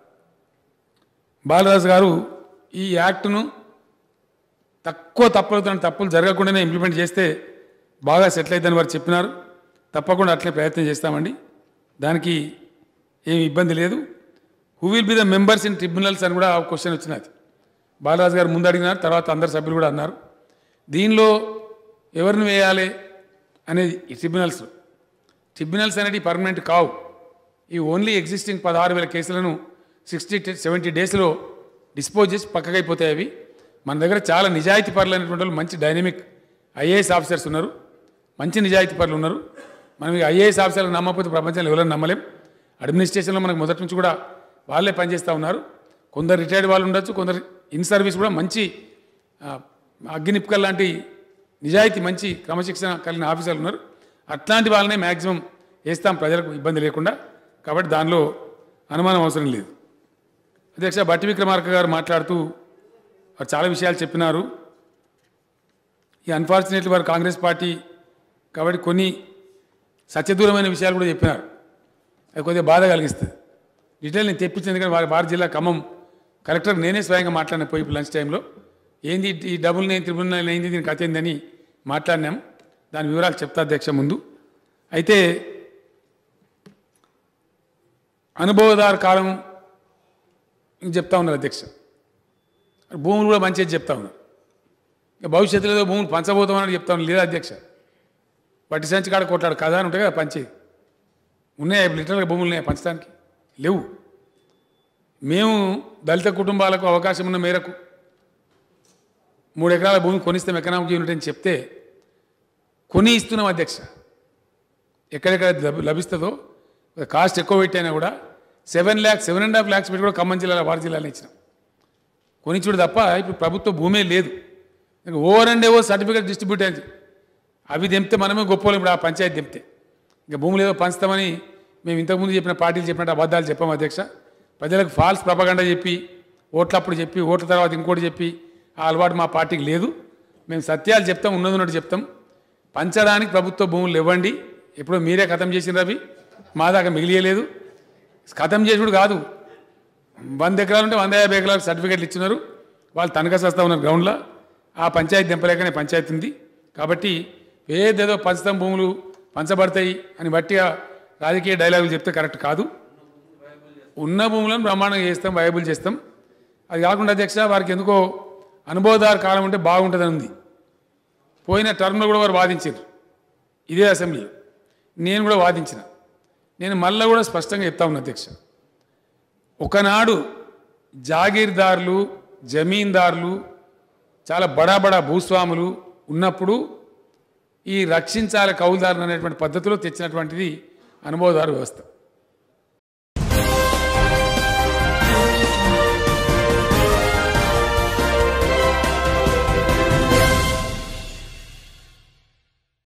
బాలరాజు గారు ఈ యాక్ట్ను తక్కువ తప్పులతో తప్పులు జరగకుండానే ఇంప్లిమెంట్ చేస్తే బాగా సెటిల్ అవుతుందని వారు చెప్పినారు. తప్పకుండా అట్లే ప్రయత్నం చేస్తామండి. దానికి ఏమి ఇబ్బంది లేదు. Who will be the members in tribunals అని కూడా క్వశ్చన్ వచ్చినది. బాలరాజు గారు ముందు అడిగినారు, తర్వాత అందరు సభ్యులు కూడా అన్నారు. దీనిలో ఎవరిని వేయాలి అనేది ఈ ట్రిబ్యునల్స్ ట్రిబ్యునల్స్ అనేది పర్మనెంట్ కావు. ఈ ఓన్లీ ఎగ్జిస్టింగ్ పదహారు వేల కేసులను సిక్స్టీ సెవెంటీ డేస్లో డిస్పోజ్ చేసి పక్కకైపోతాయి. అవి మన దగ్గర చాలా నిజాయితీ పరులు అనేటువంటి వాళ్ళు మంచి డైనమిక్ ఐఏఎస్ ఆఫీసర్స్ ఉన్నారు, మంచి నిజాయితీ పరులు ఉన్నారు. మనం ఈ ఐఏఎస్ ఆఫీసర్లు నమ్మకపోతే ప్రపంచంలో ఎవరైనా నమ్మలేం. అడ్మినిస్ట్రేషన్లో మనకు మొదటి నుంచి కూడా వాళ్ళే పనిచేస్తూ ఉన్నారు. కొందరు రిటైర్డ్ వాళ్ళు ఉండొచ్చు, కొందరు ఇన్ సర్వీస్ కూడా మంచి అగ్నిపుకల్ లాంటి నిజాయితీ మంచి క్రమశిక్షణ కలిగిన ఆఫీసర్లు ఉన్నారు. అట్లాంటి వాళ్ళనే మ్యాక్సిమం వేస్తాం ప్రజలకు ఇబ్బంది లేకుండా. కాబట్టి దానిలో అనుమానం అవసరం లేదు. అధ్యక్ష, బట్టి విక్రమార్క గారు మాట్లాడుతూ వారు చాలా విషయాలు చెప్పినారు. ఈ అన్ఫార్చునేట్లీ వారు కాంగ్రెస్ పార్టీ కాబట్టి కొన్ని సత్యదూరమైన విషయాలు కూడా చెప్పినారు. అది కొద్దిగా బాధ కలిగిస్తుంది. డీటెయిల్ నేను తెప్పించింది కానీ వారి వారి జిల్లా ఖమ్మం కలెక్టర్ నేనే స్వయంగా మాట్లాడిన పోయి లంచ్ టైంలో ఏంది ఈ డబుల్ నైన్ త్రిబుల్ నైన్ ఏంది దీనికి కథ ఏందని మాట్లాడినాము. దాని వివరాలు చెప్తా అధ్యక్ష ముందు. అయితే అనుభవదారు కాలం చెప్తా ఉన్నారు అధ్యక్ష. భూములు కూడా మంచిది చెప్తా ఉన్నారు. ఇక భవిష్యత్తులో ఏదో భూములు పంచబోతామని చెప్తా ఉన్నారు. లేదా అధ్యక్ష, వట్టి సంచి కాడ కొట్లాడు కదా అని ఉంటాయి కదా పంచేది. ఉన్నాయా లిటరల్గా భూములు ఉన్నాయా పంచడానికి? లేవు. మేము దళిత కుటుంబాలకు అవకాశం ఉన్న మేరకు మూడు ఎకరాల భూమి కొనిస్తాం ఎకనామిక్ యూనిట్ అని చెప్తే కొని ఇస్తున్నాం అధ్యక్ష. ఎక్కడెక్కడ లభిస్తుందో కాస్ట్ ఎక్కువ పెట్టైనా కూడా seven lakhs seven and half lakhs పెట్టి కూడా ఖమ్మం జిల్లాలో వారి జిల్లాలో ఇచ్చినాం. కొనిచ్చుడు తప్ప ఇప్పుడు ప్రభుత్వ భూమే లేదు. ఓవర్ అండ్ ఏవో సర్టిఫికేట్ డిస్ట్రిబ్యూట్ అయింది. అవి తెంపితే మనమే గొప్పలు. ఇప్పుడు ఆ పంచాయతీ తెంపితే ఇంకా భూములు ఏదో పంచుతామని మేము ఇంతకుముందు చెప్పిన పార్టీలు చెప్పినట్టు అబద్ధాలు చెప్పాము అధ్యక్ష. ప్రజలకు ఫాల్స్ ప్రపగండ చెప్పి ఓట్లప్పుడు చెప్పి ఓట్ల తర్వాత ఇంకోటి చెప్పి ఆ అలవాటు మా పార్టీకి లేదు. మేము సత్యాలు చెప్తాం, ఉన్నది ఉన్నట్టు చెప్తాం. పంచడానికి ప్రభుత్వ భూములు ఇవ్వండి. ఎప్పుడో మీరే ఖతం చేసినారు, అవి మా దాకా మిగిలియలేదు. ఖతం చేసుడు కాదు, వంద ఎకరాలు ఉంటే వంద యాభై ఎకరాలకు సర్టిఫికేట్లు ఇచ్చినారు. వాళ్ళు తనఖా చేస్తూ ఉన్నారు గ్రౌండ్లో. ఆ పంచాయతీ దింపలేకనే పంచాయతీ ఉంది. కాబట్టి ఏదేదో పంచతం భూములు పంచబడతాయి అని బట్టిగా రాజకీయ డైలాగులు చెప్తే కరెక్ట్ కాదు. ఉన్న భూములను బ్రహ్మాండంగా చేస్తాం, వయబుల్ చేస్తాం. అది కాకుండా అధ్యక్ష, వారికి ఎందుకో అనుభవదారు కాలం ఉంటే బాగుంటుందని ఉంది. పోయిన టర్మ్లో కూడా వారు వాదించారు ఇదే అసెంబ్లీలో. నేను కూడా వాదించిన. నేను మళ్ళీ కూడా స్పష్టంగా చెప్తా ఉన్నా అధ్యక్ష, ఒకనాడు జాగీర్దారులు, జమీందారులు, చాలా బడా బడా భూస్వాములు ఉన్నప్పుడు ఈ రక్షించాలి కౌలుదారులు అనేటువంటి పద్ధతిలో తెచ్చినటువంటిది అనుభవదారు వ్యవస్థ.